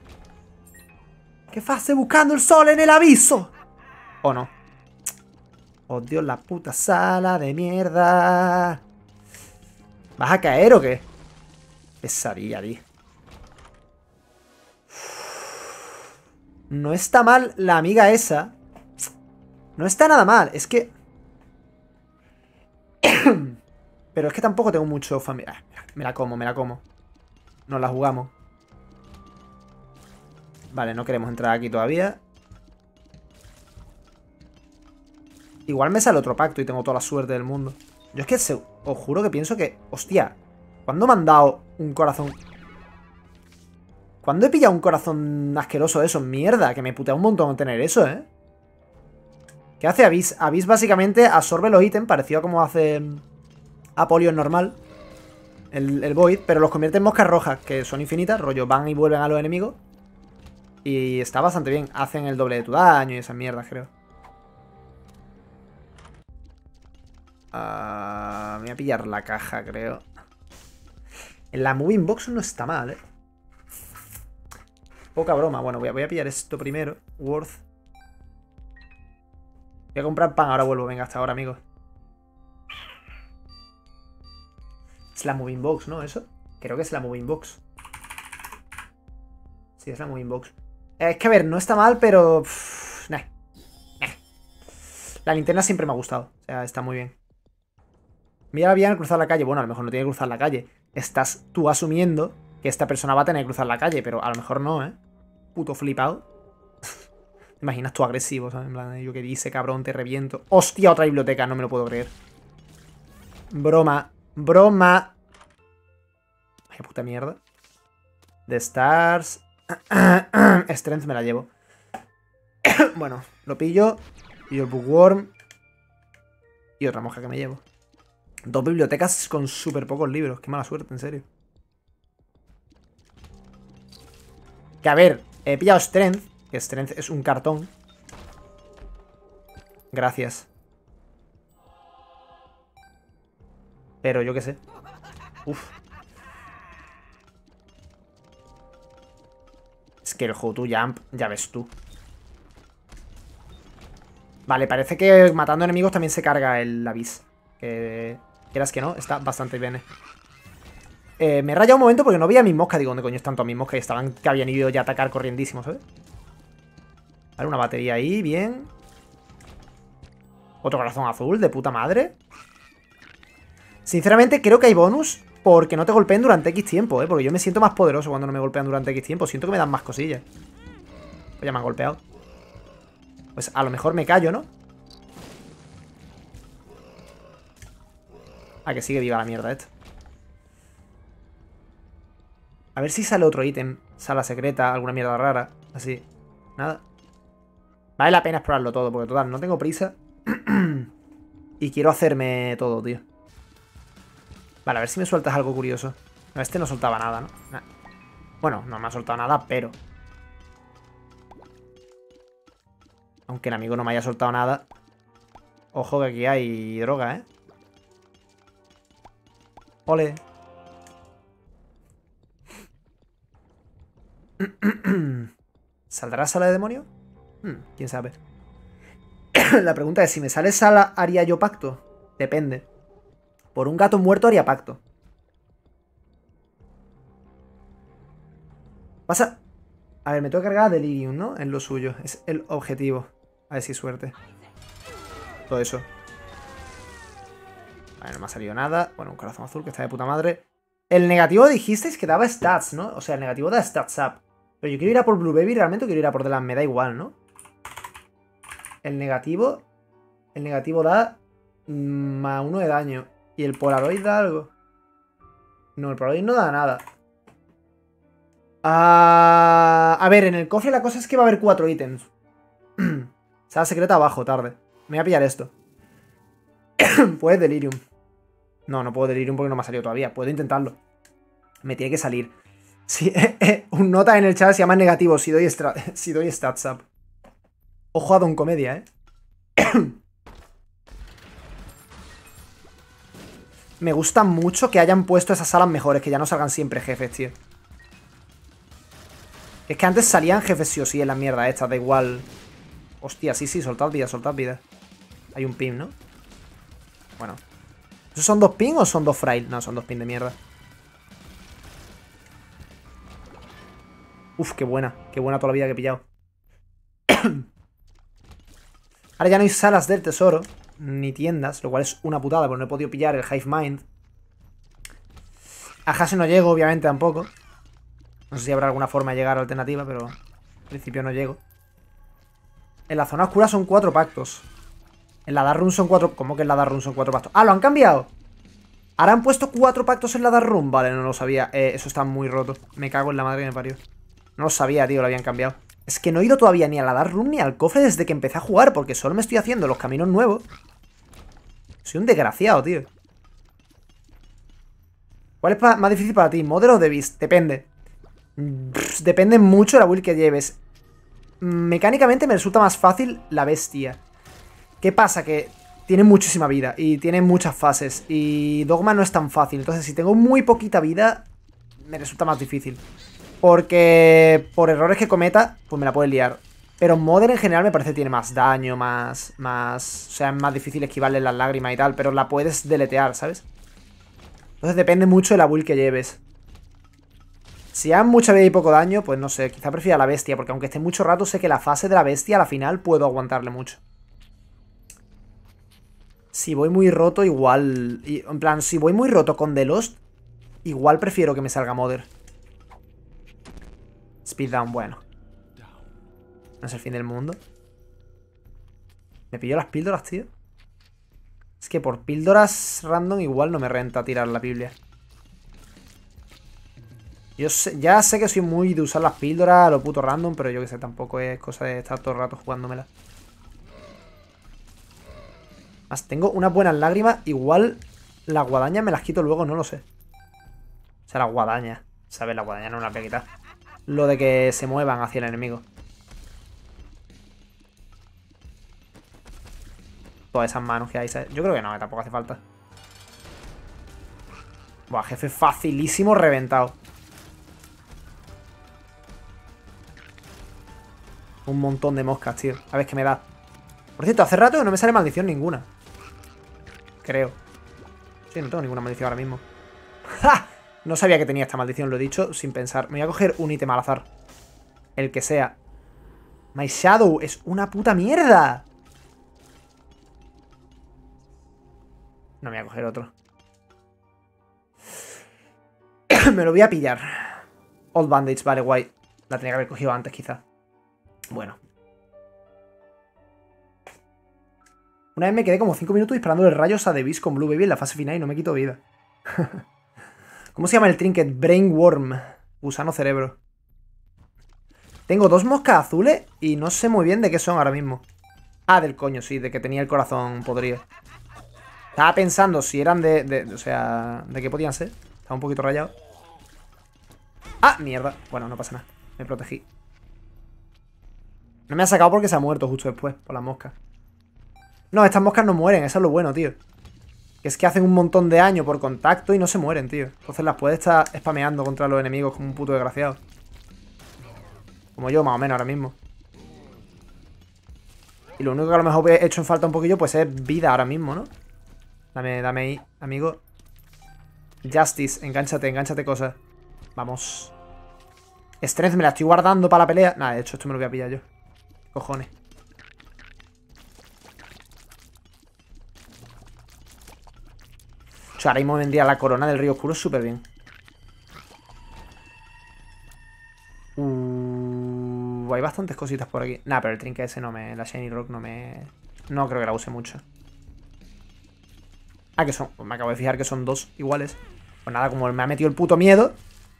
¿Qué haces buscando el sol en el aviso? ¿O no? Odio la puta sala de mierda. ¿Vas a caer o qué? Pesadilla, tío. No está mal la amiga esa. No está nada mal. Es que... Pero es que tampoco tengo mucho familia. Me la como, me la como. Nos la jugamos. Vale, no queremos entrar aquí todavía. Igual me sale otro pacto y tengo toda la suerte del mundo. Yo es que se, os juro que pienso que... Hostia, ¿cuándo me han dado un corazón? ¿Cuándo he pillado un corazón asqueroso de eso? Mierda, que me putea un montón tener eso, ¿eh? ¿Qué hace Abyss? Abyss básicamente absorbe los ítems, parecido a como hace Apolion normal. El, el Void, pero los convierte en moscas rojas, que son infinitas, rollo, van y vuelven a los enemigos. Y está bastante bien. Hacen el doble de tu daño y esas mierdas, creo. Uh, me voy a pillar la caja, creo. En la Moving Box no está mal, ¿eh? Poca broma. Bueno, voy a, voy a pillar esto primero. Worth. Voy a comprar pan, ahora vuelvo. Venga, hasta ahora, amigos. Es la Moving Box, ¿no? ¿Eso? Creo que es la Moving Box. Sí, es la Moving Box. Es que, a ver, no está mal, pero... Pff, nah. Nah. La linterna siempre me ha gustado. O sea, está muy bien. Mira bien al cruzar la calle. Bueno, a lo mejor no tiene que cruzar la calle. Estás tú asumiendo que esta persona va a tener que cruzar la calle, pero a lo mejor no, ¿eh? Puto flipado. ¿Te imaginas tú agresivo, ¿sabes? En plan, yo que dice, cabrón, te reviento. ¡Hostia, otra biblioteca! No me lo puedo creer. Broma. Broma. Vaya puta mierda. The Stars. Strength me la llevo. Bueno, lo pillo. Pillo el Bookworm. Y otra mosca que me llevo. Dos bibliotecas con súper pocos libros. Qué mala suerte, en serio. Que a ver, he pillado Strength. Que Strength es un cartón. Gracias. Pero yo qué sé. Uf. Es que el How to Jump, ya ves tú. Vale, parece que matando enemigos también se carga el Abyss. Que quieras que no, está bastante bien. Eh, me he rayado un momento porque no veía a mis moscas. Digo, ¿dónde coño están todas mis moscas? Y estaban que habían ido ya a atacar corriendísimo, ¿sabes? Vale, una batería ahí, bien. Otro corazón azul, de puta madre. Sinceramente, creo que hay bonus porque no te golpeen durante X tiempo, ¿eh? Porque yo me siento más poderoso cuando no me golpean durante X tiempo. Siento que me dan más cosillas. Pues ya me han golpeado. Pues a lo mejor me callo, ¿no? Ah, que sigue viva la mierda esta. A ver si sale otro ítem. Sala secreta, alguna mierda rara. Así. Nada. Vale la pena explorarlo todo, porque total, no tengo prisa. Y quiero hacerme todo, tío. Vale, a ver si me sueltas algo curioso. No, este no soltaba nada, ¿no? Nah. Bueno, no me ha soltado nada, pero... Aunque el amigo no me haya soltado nada. Ojo que aquí hay droga, ¿eh? Ole. ¿Saldrá sala de demonio? Hmm, quién sabe. La pregunta es, si me sale sala, ¿haría yo pacto? Depende. Por un gato muerto haría pacto. Pasa... A ver, me tengo que cargar a Delirium, ¿no? En lo suyo. Es el objetivo. A ver si suerte. Todo eso. Vale, no me ha salido nada. Bueno, un corazón azul que está de puta madre. El negativo dijisteis que daba stats, ¿no? O sea, el negativo da stats up. Pero yo quiero ir a por Blue Baby realmente o quiero ir a por Delan. Me da igual, ¿no? El negativo... El negativo da... Más uno de daño. ¿Y el Polaroid da algo? No, el Polaroid no da nada. Ah, a ver, en el cofre la cosa es que va a haber cuatro ítems. Sala secreta abajo, tarde. Me voy a pillar esto. Puedes Delirium. No, no puedo Delirium porque no me ha salido todavía. Puedo intentarlo. Me tiene que salir. Sí, un nota en el chat se llama negativo si doy, si doy stats up. Ojo a Don Comedia, ¿eh? Me gusta mucho que hayan puesto esas salas mejores, que ya no salgan siempre jefes, tío. Es que antes salían jefes sí o sí en la mierda esta, da igual. Hostia, sí, sí, soltad vida, soltad vida. Hay un pin, ¿no? Bueno. ¿Esos son dos pin o son dos frail? No, son dos pin de mierda. Uf, qué buena. Qué buena toda la vida que he pillado. Ahora ya no hay salas del tesoro, ni tiendas, lo cual es una putada, porque no he podido pillar el Hive Mind. A Hase no llego, obviamente, tampoco. No sé si habrá alguna forma de llegar alternativa, pero en principio no llego. En la zona oscura son cuatro pactos. En la Dark Room son cuatro... ¿Cómo que en la Dark Room son cuatro pactos? ¡Ah, lo han cambiado! ¿Ahora han puesto cuatro pactos en la Dark Room? Vale, no lo sabía. Eh, eso está muy roto. Me cago en la madre que me parió. No lo sabía, tío, lo habían cambiado. Es que no he ido todavía ni a la Dark Room ni al cofre desde que empecé a jugar, porque solo me estoy haciendo los caminos nuevos. Soy un desgraciado, tío. ¿Cuál es más difícil para ti? ¿Model o The Beast? Depende. Pff, depende mucho de la build que lleves. Mecánicamente me resulta más fácil la bestia. ¿Qué pasa? Que tiene muchísima vida y tiene muchas fases. Y Dogma no es tan fácil. Entonces, si tengo muy poquita vida, me resulta más difícil. Porque por errores que cometa, pues me la puede liar. Pero Modern en general me parece que tiene más daño, más... más o sea, es más difícil esquivarle las lágrimas y tal. Pero la puedes deletear, ¿sabes? Entonces depende mucho de la build que lleves. Si hay mucha vida y poco daño, pues no sé, quizá prefiera la bestia. Porque aunque esté mucho rato, sé que la fase de la bestia a la final puedo aguantarle mucho. Si voy muy roto, igual... En plan, si voy muy roto con The Lost, igual prefiero que me salga Modern. Speed down, bueno. No es el fin del mundo. ¿Me pillo las píldoras, tío? Es que por píldoras random igual no me renta tirar la Biblia. Yo sé, ya sé que soy muy de usar las píldoras a lo puto random, pero yo que sé, tampoco es cosa de estar todo el rato jugándomela. Más, tengo unas buenas lágrimas. Igual las guadañas me las quito luego, no lo sé. O sea, las guadañas. ¿Sabes? Las guadañas no me las voy a quitar. Lo de que se muevan hacia el enemigo. Todas esas manos que hay, ¿sabes? Yo creo que no, que tampoco hace falta. Buah, jefe facilísimo reventado. Un montón de moscas, tío. A ver qué me da. Por cierto, hace rato que no me sale maldición ninguna. Creo. Sí, no tengo ninguna maldición ahora mismo. ¡Ja! No sabía que tenía esta maldición, lo he dicho sin pensar. Me voy a coger un ítem al azar. El que sea. My Shadow es una puta mierda. No me voy a coger otro. Me lo voy a pillar. Old Bandage, vale, guay. La tenía que haber cogido antes, quizá. Bueno. Una vez me quedé como cinco minutos disparando el rayos a The Beast con Blue Baby en la fase final y no me quito vida. ¿Cómo se llama el trinket? Brainworm. Gusano cerebro. Tengo dos moscas azules y no sé muy bien de qué son ahora mismo. Ah, del coño, sí, de que tenía el corazón podrido. Estaba pensando si eran de, de... O sea, de qué podían ser. Estaba un poquito rayado. ¡Ah, mierda! Bueno, no pasa nada. Me protegí. No me ha sacado porque se ha muerto justo después, por las moscas. No, estas moscas no mueren, eso es lo bueno, tío. Que es que hacen un montón de daño por contacto y no se mueren, tío. Entonces las puedes estar spameando contra los enemigos como un puto desgraciado. Como yo, más o menos, ahora mismo. Y lo único que a lo mejor he hecho en falta un poquillo, pues es vida ahora mismo, ¿no? Dame, dame ahí, amigo. Justice, engánchate, engánchate cosas. Vamos. Strength me la estoy guardando para la pelea. Nada, de hecho esto me lo voy a pillar yo. Cojones. O sea, ahora mismo vendría la corona del río oscuro súper bien. Uh, hay bastantes cositas por aquí. Nah, pero el trinket ese no me... La Shiny Rock no me... No creo que la use mucho. Ah, que son... Pues me acabo de fijar que son dos iguales. Pues nada, como me ha metido el puto miedo...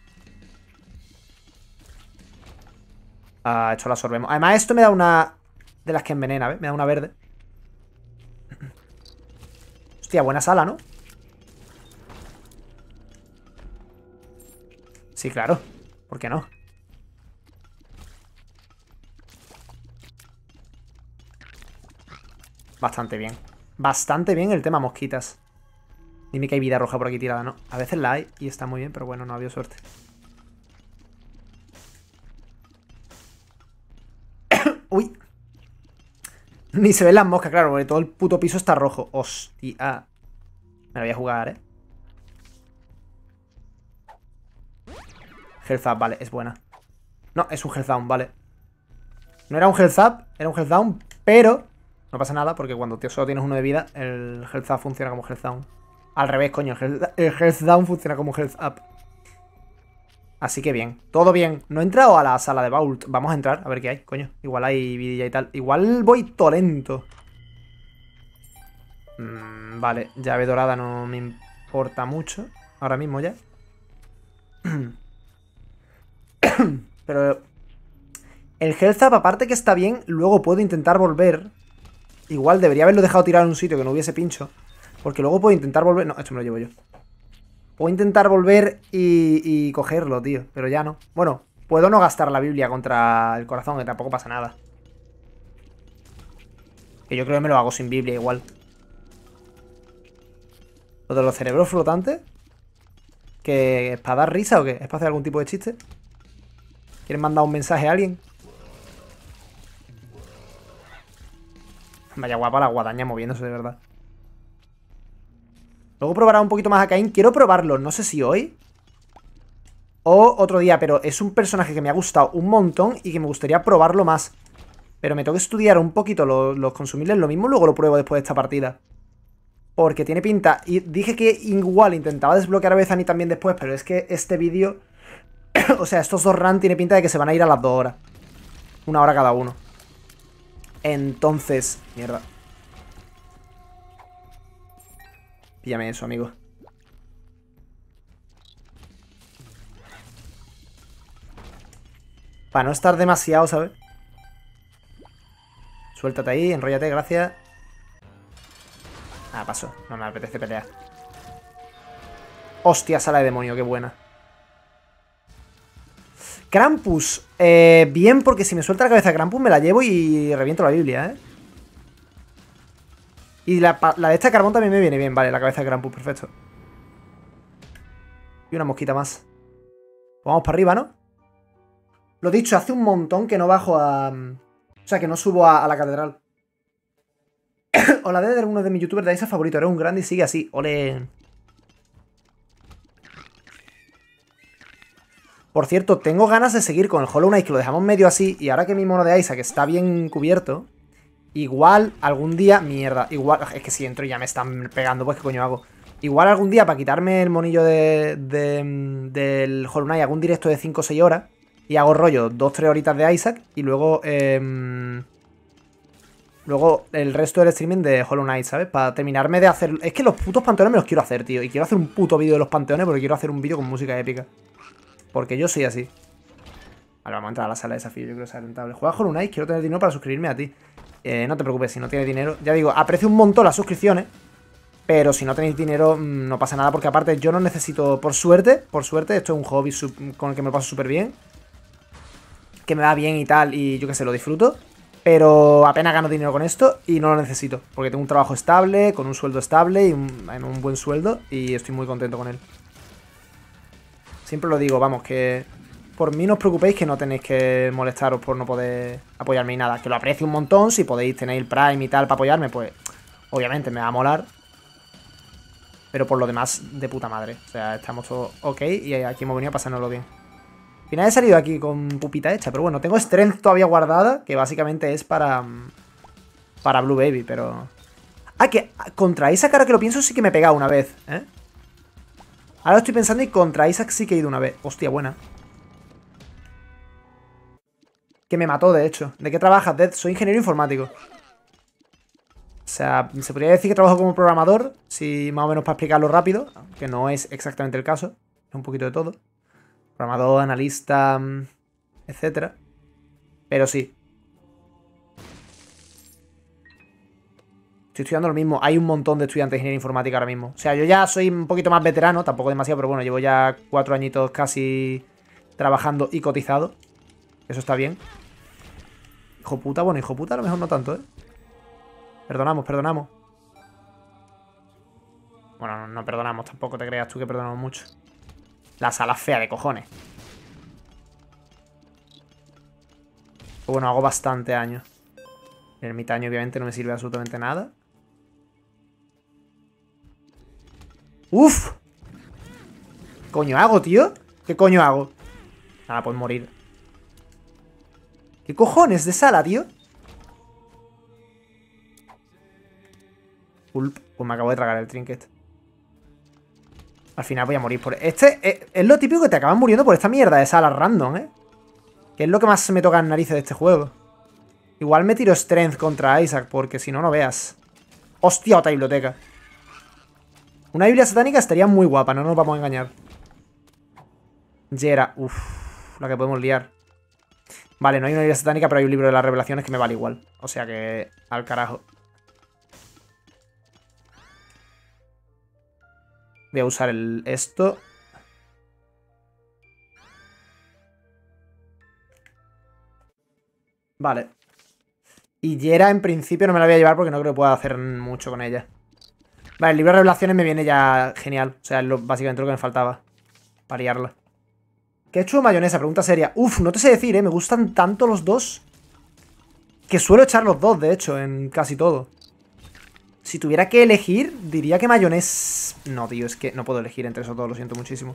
Ah, esto lo absorbemos. Además, esto me da una... De las que envenena, ¿ves? Me da una verde. Hostia, buena sala, ¿no? Sí, claro. ¿Por qué no? Bastante bien. Bastante bien el tema mosquitas. Dime que hay vida roja por aquí tirada, ¿no? A veces la hay y está muy bien, pero bueno, no ha habido suerte. Uy. Ni se ven las moscas, claro, porque todo el puto piso está rojo. Hostia. Me lo voy a jugar, ¿eh? Health up, vale, es buena. No, es un health down, vale. No era un health up, era un health down, pero no pasa nada porque cuando solo tienes uno de vida, el health up funciona como health down. Al revés, coño, el health, el health down funciona como health up. Así que bien, todo bien. No he entrado a la sala de Vault. Vamos a entrar, a ver qué hay, coño. Igual hay vidilla y tal. Igual voy todo lento. Mm, vale, llave dorada no me importa mucho. Ahora mismo ya. Pero el health up, aparte que está bien, luego puedo intentar volver. Igual debería haberlo dejado tirado en un sitio que no hubiese pincho. Porque luego puedo intentar volver... No, esto me lo llevo yo. Puedo intentar volver y, y cogerlo, tío. Pero ya no. Bueno, puedo no gastar la Biblia contra el corazón, que tampoco pasa nada. Que yo creo que me lo hago sin Biblia igual. Lo de los cerebros flotantes. ¿Que es para dar risa o qué? ¿Es para hacer algún tipo de chiste? ¿Quieren mandar un mensaje a alguien? Vaya guapa la guadaña moviéndose, de verdad. Luego probará un poquito más a Caín. Quiero probarlo, no sé si hoy o otro día, pero es un personaje que me ha gustado un montón y que me gustaría probarlo más. Pero me tengo que estudiar un poquito los, los consumibles, lo mismo luego lo pruebo después de esta partida. Porque tiene pinta. Y dije que igual intentaba desbloquear a Bethany también después, pero es que este vídeo... o sea, estos dos runs tiene pinta de que se van a ir a las dos horas. Una hora cada uno. Entonces... Mierda. Píllame eso, amigo. Para no estar demasiado, ¿sabes? Suéltate ahí, enróllate, gracias. Ah, paso. No me apetece pelear. Hostia, sala de demonio, qué buena. Krampus. Eh, bien, porque si me suelta la cabeza de Krampus me la llevo y reviento la Biblia, ¿eh? Y la, la de este carbón también me viene bien. Vale, la cabeza de Krampus, perfecto. Y una mosquita más. Vamos para arriba, ¿no? Lo dicho, hace un montón que no bajo a... O sea, que no subo a, a la catedral. Hola, Deder, uno de mis youtubers de Isa favorito. Eres un grande y sigue así. Ole. Por cierto, tengo ganas de seguir con el Hollow Knight, que lo dejamos medio así. Y ahora que mi mono de Isa, que está bien cubierto... Igual, algún día... Mierda, igual... Es que si entro y ya me están pegando, pues ¿qué coño hago? Igual algún día, para quitarme el monillo de, de, del Hollow Knight, hago un directo de cinco o seis horas y hago rollo dos tres horitas de Isaac y luego... Eh, luego el resto del streaming de Hollow Knight, ¿sabes? Para terminarme de hacer... Es que los putos panteones me los quiero hacer, tío. Y quiero hacer un puto vídeo de los panteones porque quiero hacer un vídeo con música épica. Porque yo soy así. Vale, vamos a entrar a la sala de desafío, yo creo que sea rentable. Juega Hollow Knight, quiero tener dinero para suscribirme a ti. Eh, no te preocupes, si no tienes dinero... Ya digo, aprecio un montón las suscripciones. Pero si no tenéis dinero, no pasa nada. Porque aparte yo no necesito... Por suerte, por suerte, esto es un hobby con el que me paso súper bien. Que me va bien y tal, y yo que sé, lo disfruto. Pero apenas gano dinero con esto y no lo necesito. Porque tengo un trabajo estable, con un sueldo estable y un, en un buen sueldo. Y estoy muy contento con él. Siempre lo digo, vamos, que por mí no os preocupéis, que no tenéis que molestaros por no poder apoyarme y nada. Que lo aprecio un montón, si podéis tener el Prime y tal para apoyarme, pues obviamente me va a molar. Pero por lo demás, de puta madre. O sea, estamos todos ok y aquí hemos venido a pasárnoslo bien. Al final he salido aquí con pupita hecha, pero bueno, tengo Strength todavía guardada, que básicamente es para... Para Blue Baby, pero... Ah, que contra Isaac, ahora que lo pienso, sí que me he pegado una vez, ¿eh? Ahora estoy pensando y contra Isaac sí que he ido una vez. Hostia, buena. Que me mató, de hecho. ¿De qué trabajas, Dead? Soy ingeniero informático. O sea, se podría decir que trabajo como programador, si más o menos para explicarlo rápido, que no es exactamente el caso, es un poquito de todo. Programador, analista, etcétera. Pero sí. Estoy estudiando lo mismo. Hay un montón de estudiantes de ingeniería informática ahora mismo. O sea, yo ya soy un poquito más veterano, tampoco demasiado, pero bueno, llevo ya cuatro añitos casi trabajando y cotizado. Eso está bien. Hijo puta, bueno, hijo puta a lo mejor no tanto, ¿eh? Perdonamos, perdonamos. Bueno, no, no perdonamos, tampoco te creas tú que perdonamos mucho. La sala fea de cojones. Bueno, hago bastante años. El ermitaño obviamente no me sirve absolutamente nada. ¡Uf! ¿Qué coño hago, tío? ¿Qué coño hago? Nada, pues morir. ¿Qué cojones de sala, tío? Pulp. Pues me acabo de tragar el trinket. Al final voy a morir por... Este es, es lo típico que te acaban muriendo por esta mierda de salas random, ¿eh? Que es lo que más me toca en narices de este juego. Igual me tiro Strength contra Isaac, porque si no, no veas. ¡Hostia, otra biblioteca! Una biblia satánica estaría muy guapa, no nos vamos a engañar. Yera, uff, la que podemos liar. Vale, no hay una biblia satánica, pero hay un libro de las revelaciones que me vale igual. O sea que... al carajo. Voy a usar el esto. Vale. Y Yera en principio no me la voy a llevar porque no creo que pueda hacer mucho con ella. Vale, el libro de revelaciones me viene ya genial. O sea, es lo, básicamente lo que me faltaba. Para liarla. Ketchup o mayonesa, pregunta seria. Uf, no te sé decir, eh. Me gustan tanto los dos que suelo echar los dos, de hecho, en casi todo. Si tuviera que elegir, diría que mayonesa... No, tío, es que no puedo elegir entre esos dos, lo siento muchísimo.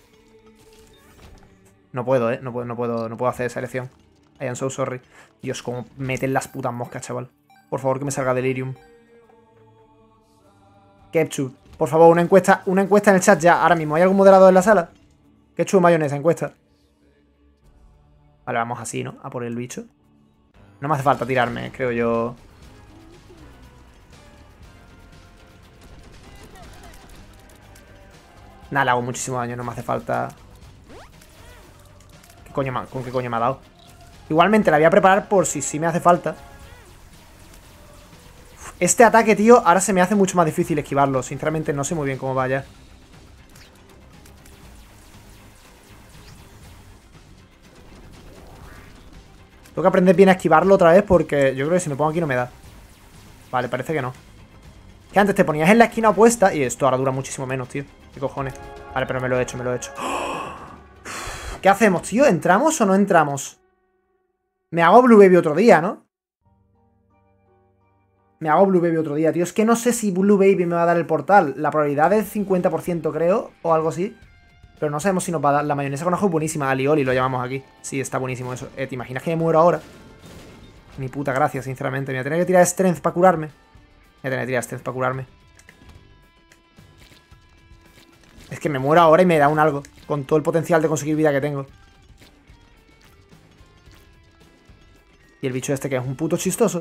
No puedo, eh. No puedo, no puedo, no puedo hacer esa elección. I am so sorry. Dios, cómo meten las putas moscas, chaval. Por favor, que me salga Delirium. Ketchup. Por favor, una encuesta, una encuesta en el chat ya, ahora mismo. ¿Hay algún moderador en la sala? Ketchup o mayonesa, encuesta. Vale, vamos así, ¿no? A por el bicho. No me hace falta tirarme, creo yo. Nada, le hago muchísimo daño, no me hace falta. ¿Qué coño me, ¿Con qué coño me ha dado? Igualmente la voy a preparar por si sí me hace falta. Este ataque, tío, ahora se me hace mucho más difícil esquivarlo. Sinceramente no sé muy bien cómo vaya. Tengo que aprender bien a esquivarlo otra vez porque yo creo que si me pongo aquí no me da. Vale, parece que no. Que antes te ponías en la esquina opuesta y esto ahora dura muchísimo menos, tío. ¿Qué cojones? Vale, pero me lo he hecho, me lo he hecho. ¿Qué hacemos, tío? ¿Entramos o no entramos? Me hago Blue Baby otro día, ¿no? Me hago Blue Baby otro día, tío. Es que no sé si Blue Baby me va a dar el portal. La probabilidad es cincuenta por ciento, creo, o algo así. Pero no sabemos si nos va a dar. La mayonesa con ajo es buenísima. Alioli lo llamamos aquí. Sí, está buenísimo eso. Eh, ¿Te imaginas que me muero ahora? Ni puta gracia, sinceramente. Me voy a tener que tirar Strength para curarme. Me voy a tener que tirar Strength para curarme. Es que me muero ahora y me da un algo. Con todo el potencial de conseguir vida que tengo. Y el bicho este que es un puto chistoso.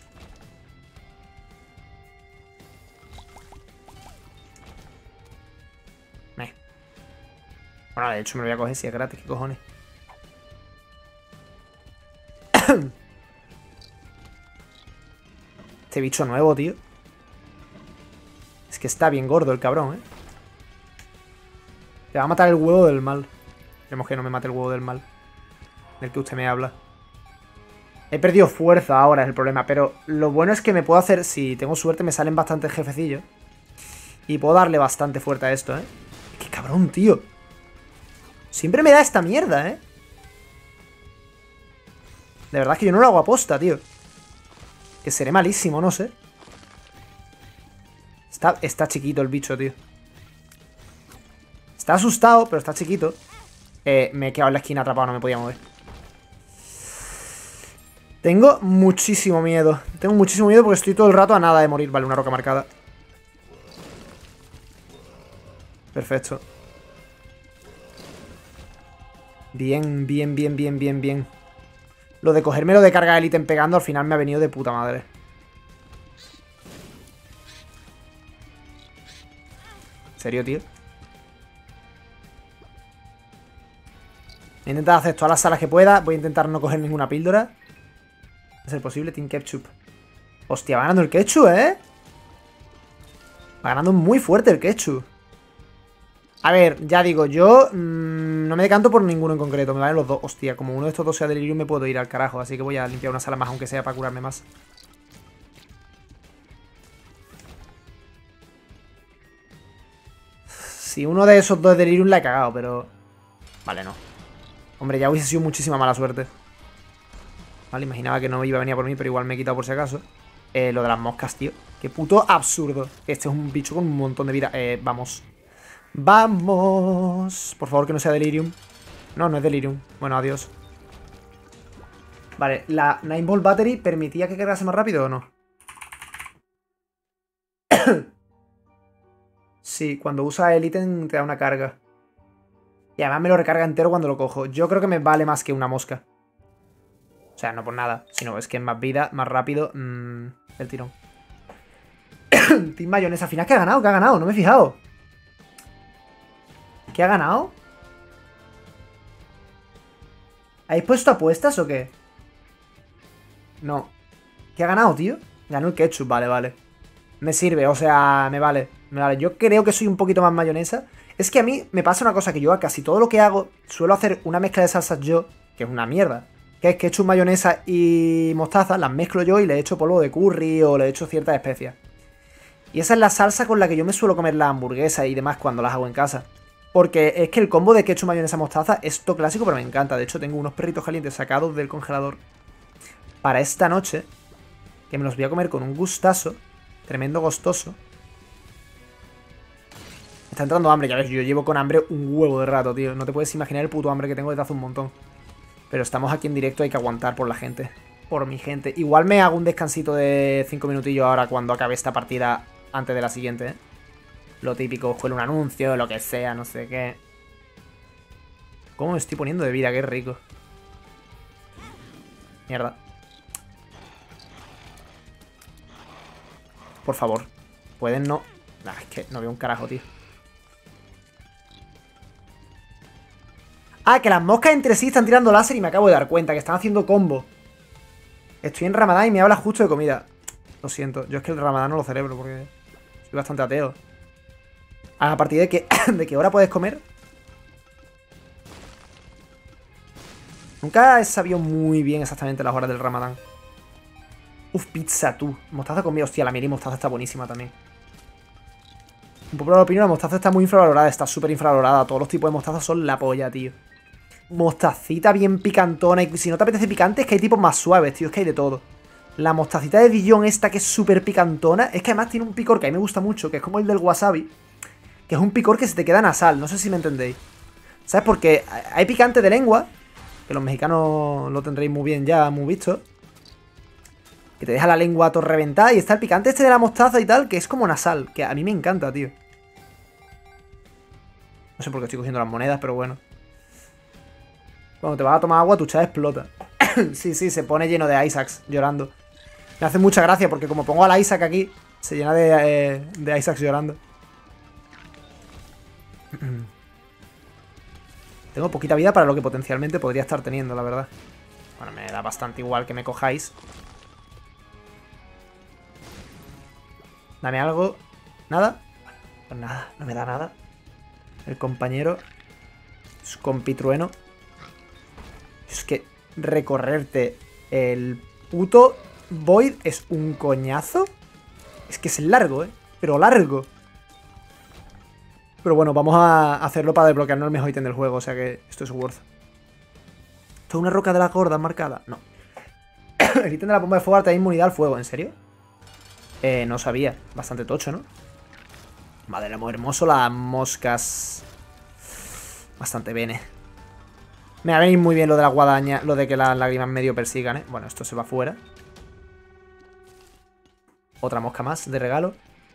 Meh. Bueno, de hecho me lo voy a coger si es gratis. ¿Qué cojones? Este bicho nuevo, tío. Es que está bien gordo el cabrón, ¿eh? Te va a matar el huevo del mal. Esperemos que no me mate el huevo del mal. Del que usted me habla. He perdido fuerza ahora, es el problema. Pero lo bueno es que me puedo hacer... Si tengo suerte me salen bastantes jefecillos. Y puedo darle bastante fuerte a esto, ¿eh? ¡Qué cabrón, tío! Siempre me da esta mierda, ¿eh? De verdad que yo no lo hago aposta, tío. Que seré malísimo, no sé. Está, está chiquito el bicho, tío. Está asustado, pero está chiquito. Eh, me he quedado en la esquina atrapado, no me podía mover. Tengo muchísimo miedo. Tengo muchísimo miedo porque estoy todo el rato a nada de morir. Vale, una roca marcada. Perfecto. Bien, bien, bien, bien, bien, bien. Lo de cogérmelo de carga el ítem pegando al final me ha venido de puta madre. ¿En serio, tío? Voy a intentar hacer todas las salas que pueda. Voy a intentar no coger ninguna píldora. A ser posible, Team Ketchup. Hostia, va ganando el Ketchup, ¿eh? Va ganando muy fuerte el Ketchup. A ver, ya digo, yo mmm, no me decanto por ninguno en concreto. Me valen los dos. Hostia, como uno de estos dos sea delirium me puedo ir al carajo. Así que voy a limpiar una sala más, aunque sea para curarme más. Si uno de esos dos es delirium la he cagado, pero... Vale, no. Hombre, ya hubiese sido muchísima mala suerte. Vale, imaginaba que no iba a venir a por mí, pero igual me he quitado por si acaso. Eh, lo de las moscas, tío. Qué puto absurdo. Este es un bicho con un montón de vida. Eh, vamos. Vamos. Por favor, que no sea delirium. No, no es delirium. Bueno, adiós. Vale, la nine volt battery permitía que cargase más rápido o no. Sí, cuando usa el ítem te da una carga. Y además me lo recarga entero cuando lo cojo. Yo creo que me vale más que una mosca. O sea, no por nada, sino es que es más vida, más rápido. Mmm, el tirón. Team Mayonesa, al final, ¿qué ha ganado? ¿Qué ha ganado? No me he fijado. ¿Qué ha ganado? ¿Habéis puesto apuestas o qué? No. ¿Qué ha ganado, tío? Ganó el Ketchup, vale, vale. Me sirve, o sea, me vale, me vale. Yo creo que soy un poquito más mayonesa. Es que a mí me pasa una cosa, que yo a casi todo lo que hago suelo hacer una mezcla de salsas yo, que es una mierda. Que es ketchup, mayonesa y mostaza, las mezclo yo y le echo polvo de curry o le echo ciertas especias. Y esa es la salsa con la que yo me suelo comer las hamburguesas y demás cuando las hago en casa. Porque es que el combo de ketchup, mayonesa, mostaza es todo clásico, pero me encanta. De hecho, tengo unos perritos calientes sacados del congelador para esta noche, que me los voy a comer con un gustazo, tremendo gustoso. Me está entrando hambre, ya ves, yo llevo con hambre un huevo de rato, tío. No te puedes imaginar el puto hambre que tengo desde hace un montón. Pero estamos aquí en directo, hay que aguantar por la gente. Por mi gente. Igual me hago un descansito de cinco minutillos ahora cuando acabe esta partida antes de la siguiente, ¿eh? Lo típico, juego un anuncio, lo que sea, no sé qué. ¿Cómo me estoy poniendo de vida? Qué rico. Mierda. Por favor. Pueden no... Nah, es que no veo un carajo, tío. Ah, que las moscas entre sí están tirando láser y me acabo de dar cuenta que están haciendo combo. Estoy en Ramadán y me hablas justo de comida. Lo siento, yo es que el Ramadán no lo celebro porque soy bastante ateo. ¿A partir de qué, de qué hora puedes comer? Nunca he sabido muy bien exactamente las horas del Ramadán. Uf, pizza, tú. Mostaza conmigo. Hostia, la miel y mostaza está buenísima también. Un popular opinión, la mostaza está muy infravalorada. Está súper infravalorada. Todos los tipos de mostaza son la polla, tío. Mostacita bien picantona. Y si no te apetece picante, es que hay tipos más suaves, tío. Es que hay de todo. La mostacita de Dijon esta que es súper picantona. Es que además tiene un picor que a mí me gusta mucho, que es como el del wasabi. Que es un picor que se te queda nasal. No sé si me entendéis. ¿Sabes? Porque hay picante de lengua, que los mexicanos lo tendréis muy bien ya, muy visto. Que te deja la lengua todo reventada. Y está el picante este de la mostaza y tal, que es como nasal. Que a mí me encanta, tío. No sé por qué estoy cogiendo las monedas, pero bueno. Cuando te vas a tomar agua, tu chat explota. Sí, sí, se pone lleno de Isaacs llorando. Me hace mucha gracia porque como pongo al Isaac aquí, se llena de, eh, de Isaacs llorando. Tengo poquita vida para lo que potencialmente podría estar teniendo, la verdad. Bueno, me da bastante igual que me cojáis. Dame algo. ¿Nada? Pues nada, no me da nada. El compañero. Es compitrueno. Es que recorrerte el puto Void es un coñazo. Es que es largo, ¿eh? Pero largo. Pero bueno, vamos a hacerlo para desbloquearnos el mejor ítem del juego. O sea que esto es worth. ¿Esto es una roca de la gorda marcada? No. El ítem de la bomba de fuego te da inmunidad al fuego. ¿En serio? Eh, no sabía. Bastante tocho, ¿no? Madre mía, hermoso. Las moscas. Bastante bene. Me va a venir muy bien lo de la guadaña. Lo de que las lágrimas medio persigan, ¿eh? Bueno, esto se va fuera. Otra mosca más de regalo.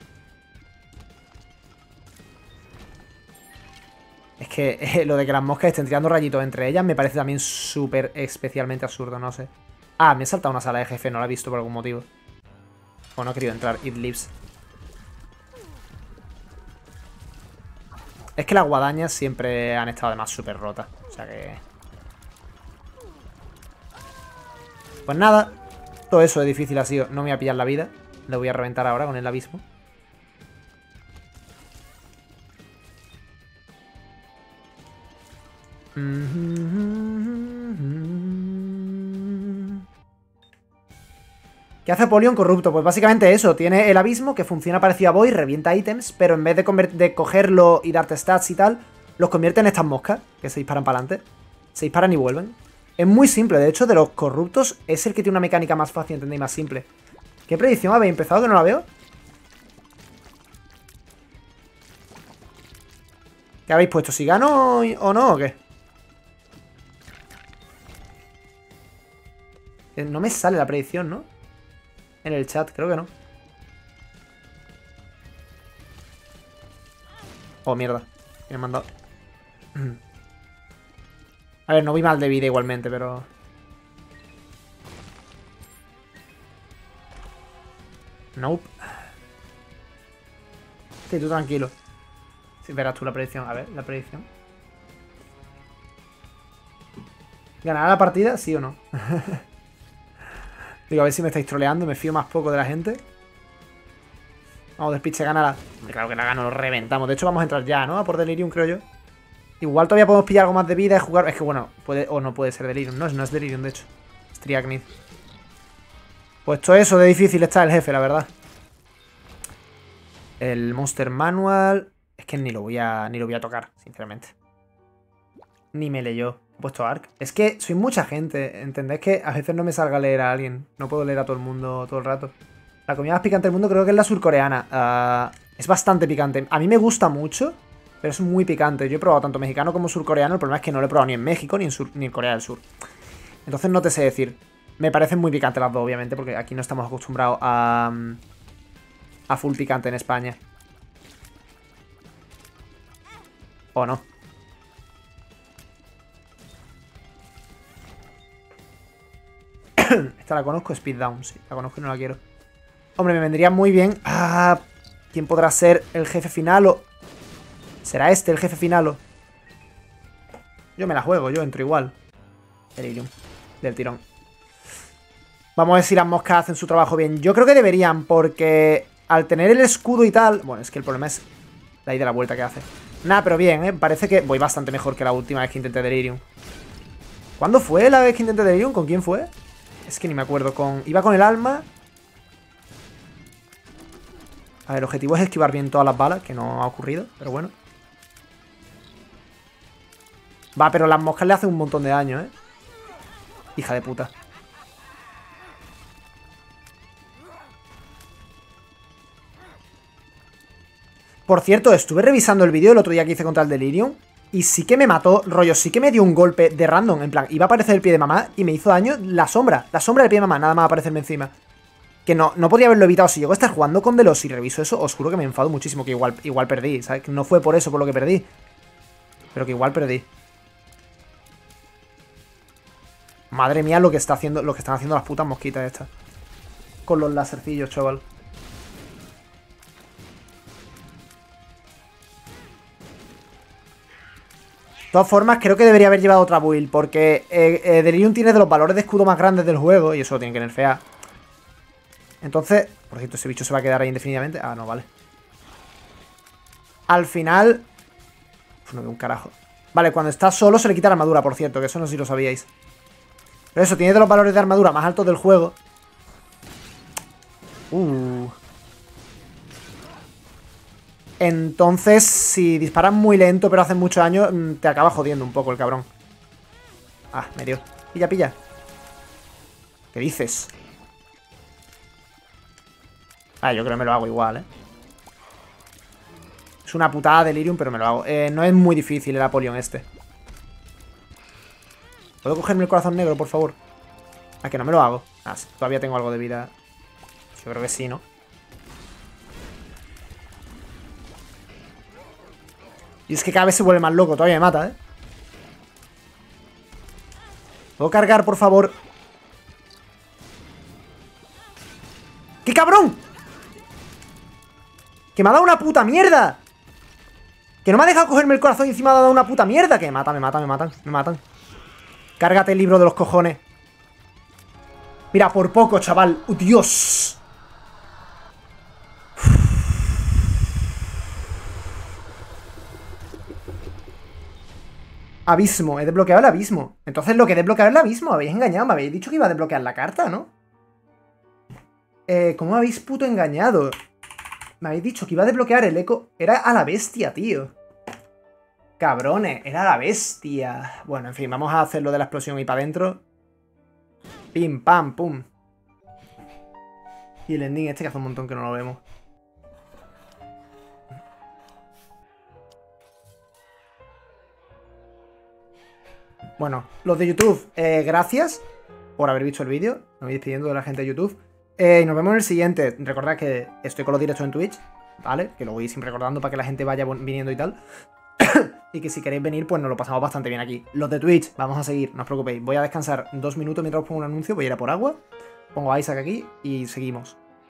Es que eh, lo de que las moscas estén tirando rayitos entre ellas me parece también súper especialmente absurdo, no sé. Ah, me he saltado una sala de jefe, no la he visto por algún motivo. O no he querido entrar, it lives. Es que las guadañas siempre han estado además súper rotas. O sea que... Pues nada, todo eso de difícil ha sido. No me voy a pillar la vida. Le voy a reventar ahora con el abismo. ¿Qué hace Polion corrupto? Pues básicamente eso. Tiene el abismo que funciona parecido a Void, revienta ítems, pero en vez de, de cogerlo y darte stats y tal, los convierte en estas moscas que se disparan para adelante. Se disparan y vuelven. Es muy simple. De hecho, de los corruptos es el que tiene una mecánica más fácil de entender y más simple. ¿Qué predicción habéis empezado que no la veo? ¿Qué habéis puesto? ¿Si gano o no o qué? No me sale la predicción, ¿no? En el chat, creo que no. Oh, mierda. Me han mandado. A ver, no voy mal de vida igualmente, pero... Nope. Sí, tú tranquilo. Sí, verás tú la predicción. A ver, la predicción. ¿Ganará la partida? ¿Sí o no? Digo, a ver si me estáis troleando. Me fío más poco de la gente. Vamos, despiche, ganará. Claro que la gano, lo reventamos. De hecho, vamos a entrar ya, ¿no? A por Delirium, creo yo. Igual todavía podemos pillar algo más de vida y jugar... Es que bueno, puede o no puede ser Delirium. No, no es Delirium, de hecho. Es Triacnid. Pues todo eso de difícil está el jefe, la verdad. El Monster Manual... Es que ni lo voy a, ni lo voy a tocar, sinceramente. Ni me leyó. He puesto Ark. Es que soy mucha gente, ¿entendés? Que a veces no me salga a leer a alguien. No puedo leer a todo el mundo todo el rato. La comida más picante del mundo creo que es la surcoreana. Uh, es bastante picante. A mí me gusta mucho, pero es muy picante. Yo he probado tanto mexicano como surcoreano. El problema es que no lo he probado ni en México ni en, sur, ni en Corea del Sur. Entonces no te sé decir. Me parecen muy picantes las dos, obviamente, porque aquí no estamos acostumbrados a... a full picante en España. ¿O no? Esta la conozco, Speed Down, sí. La conozco y no la quiero. Hombre, me vendría muy bien... Ah, ¿quién podrá ser el jefe final o...? ¿Será este el jefe final o...? Yo me la juego, yo entro igual. Delirium. Del tirón. Vamos a ver si las moscas hacen su trabajo bien. Yo creo que deberían, porque al tener el escudo y tal... Bueno, es que el problema es la ida de la vuelta que hace. Nada, pero bien, ¿eh? Parece que voy bastante mejor que la última vez que intenté Delirium. ¿Cuándo fue la vez que intenté Delirium? ¿Con quién fue? Es que ni me acuerdo. Con... Iba con el alma. A ver, el objetivo es esquivar bien todas las balas, que no ha ocurrido, pero bueno. Va, pero las moscas le hacen un montón de daño, ¿eh? Hija de puta. Por cierto, estuve revisando el vídeo el otro día que hice contra el Delirium y sí que me mató, rollo, sí que me dio un golpe de random, en plan, iba a aparecer el pie de mamá y me hizo daño la sombra, la sombra del pie de mamá, nada más aparecerme encima. Que no, no podría haberlo evitado. Si llego a estar jugando con Delos y reviso eso, os juro que me enfado muchísimo, que igual, igual perdí, ¿sabes? No fue por eso por lo que perdí. Pero que igual perdí. Madre mía lo que está haciendo, lo que están haciendo las putas mosquitas estas. Con los lasercillos, chaval. De todas formas, creo que debería haber llevado otra build. Porque eh, eh, Delirium tiene de los valores de escudo más grandes del juego. Y eso lo tienen que nerfear. Entonces, por cierto, ese bicho se va a quedar ahí indefinidamente. Ah, no, vale. Al final... Uf, no veo un carajo. Vale, cuando está solo se le quita la armadura, por cierto. Que eso no sé si lo sabíais. Pero eso, tiene de los valores de armadura más altos del juego. Uh. Entonces, si disparas muy lento pero haces mucho daño, te acaba jodiendo un poco el cabrón. Ah, me dio. Pilla, pilla. ¿Qué dices? Ah, yo creo que me lo hago igual, ¿eh? Es una putada Delirium, pero me lo hago. Eh, no es muy difícil el Apollyon este. ¿Puedo cogerme el corazón negro, por favor? Ah, que no me lo hago. Ah, sí, todavía tengo algo de vida. Yo creo que sí, ¿no? Y es que cada vez se vuelve más loco. Todavía me mata, ¿eh? ¿Puedo cargar, por favor? ¡Qué cabrón! ¡Que me ha dado una puta mierda! ¡Que no me ha dejado cogerme el corazón y encima me ha dado una puta mierda! ¡Que me mata, me mata, me matan, me matan! Cárgate el libro de los cojones. Mira, por poco, chaval. ¡Uh, Dios! Abismo, he desbloqueado el abismo. Entonces lo que he desbloqueado es el abismo. Habéis engañado, me habéis dicho que iba a desbloquear la carta, ¿no? Eh, ¿cómo me habéis puto engañado? Me habéis dicho que iba a desbloquear el eco. Era a la bestia, tío. Cabrones, era la bestia. Bueno, en fin, vamos a hacer lo de la explosión y para adentro. Pim, pam, pum. Y el ending este que hace un montón que no lo vemos. Bueno, los de YouTube, eh, gracias por haber visto el vídeo. Me voy despidiendo de la gente de YouTube. Eh, y nos vemos en el siguiente. Recordad que estoy con los directos en Twitch, ¿vale? Que lo voy siempre recordando para que la gente vaya viniendo y tal. Y que si queréis venir, pues nos lo pasamos bastante bien aquí. Los de Twitch, vamos a seguir, no os preocupéis. Voy a descansar dos minutos mientras os pongo un anuncio. Voy a ir a por agua. Pongo a Isaac aquí y seguimos.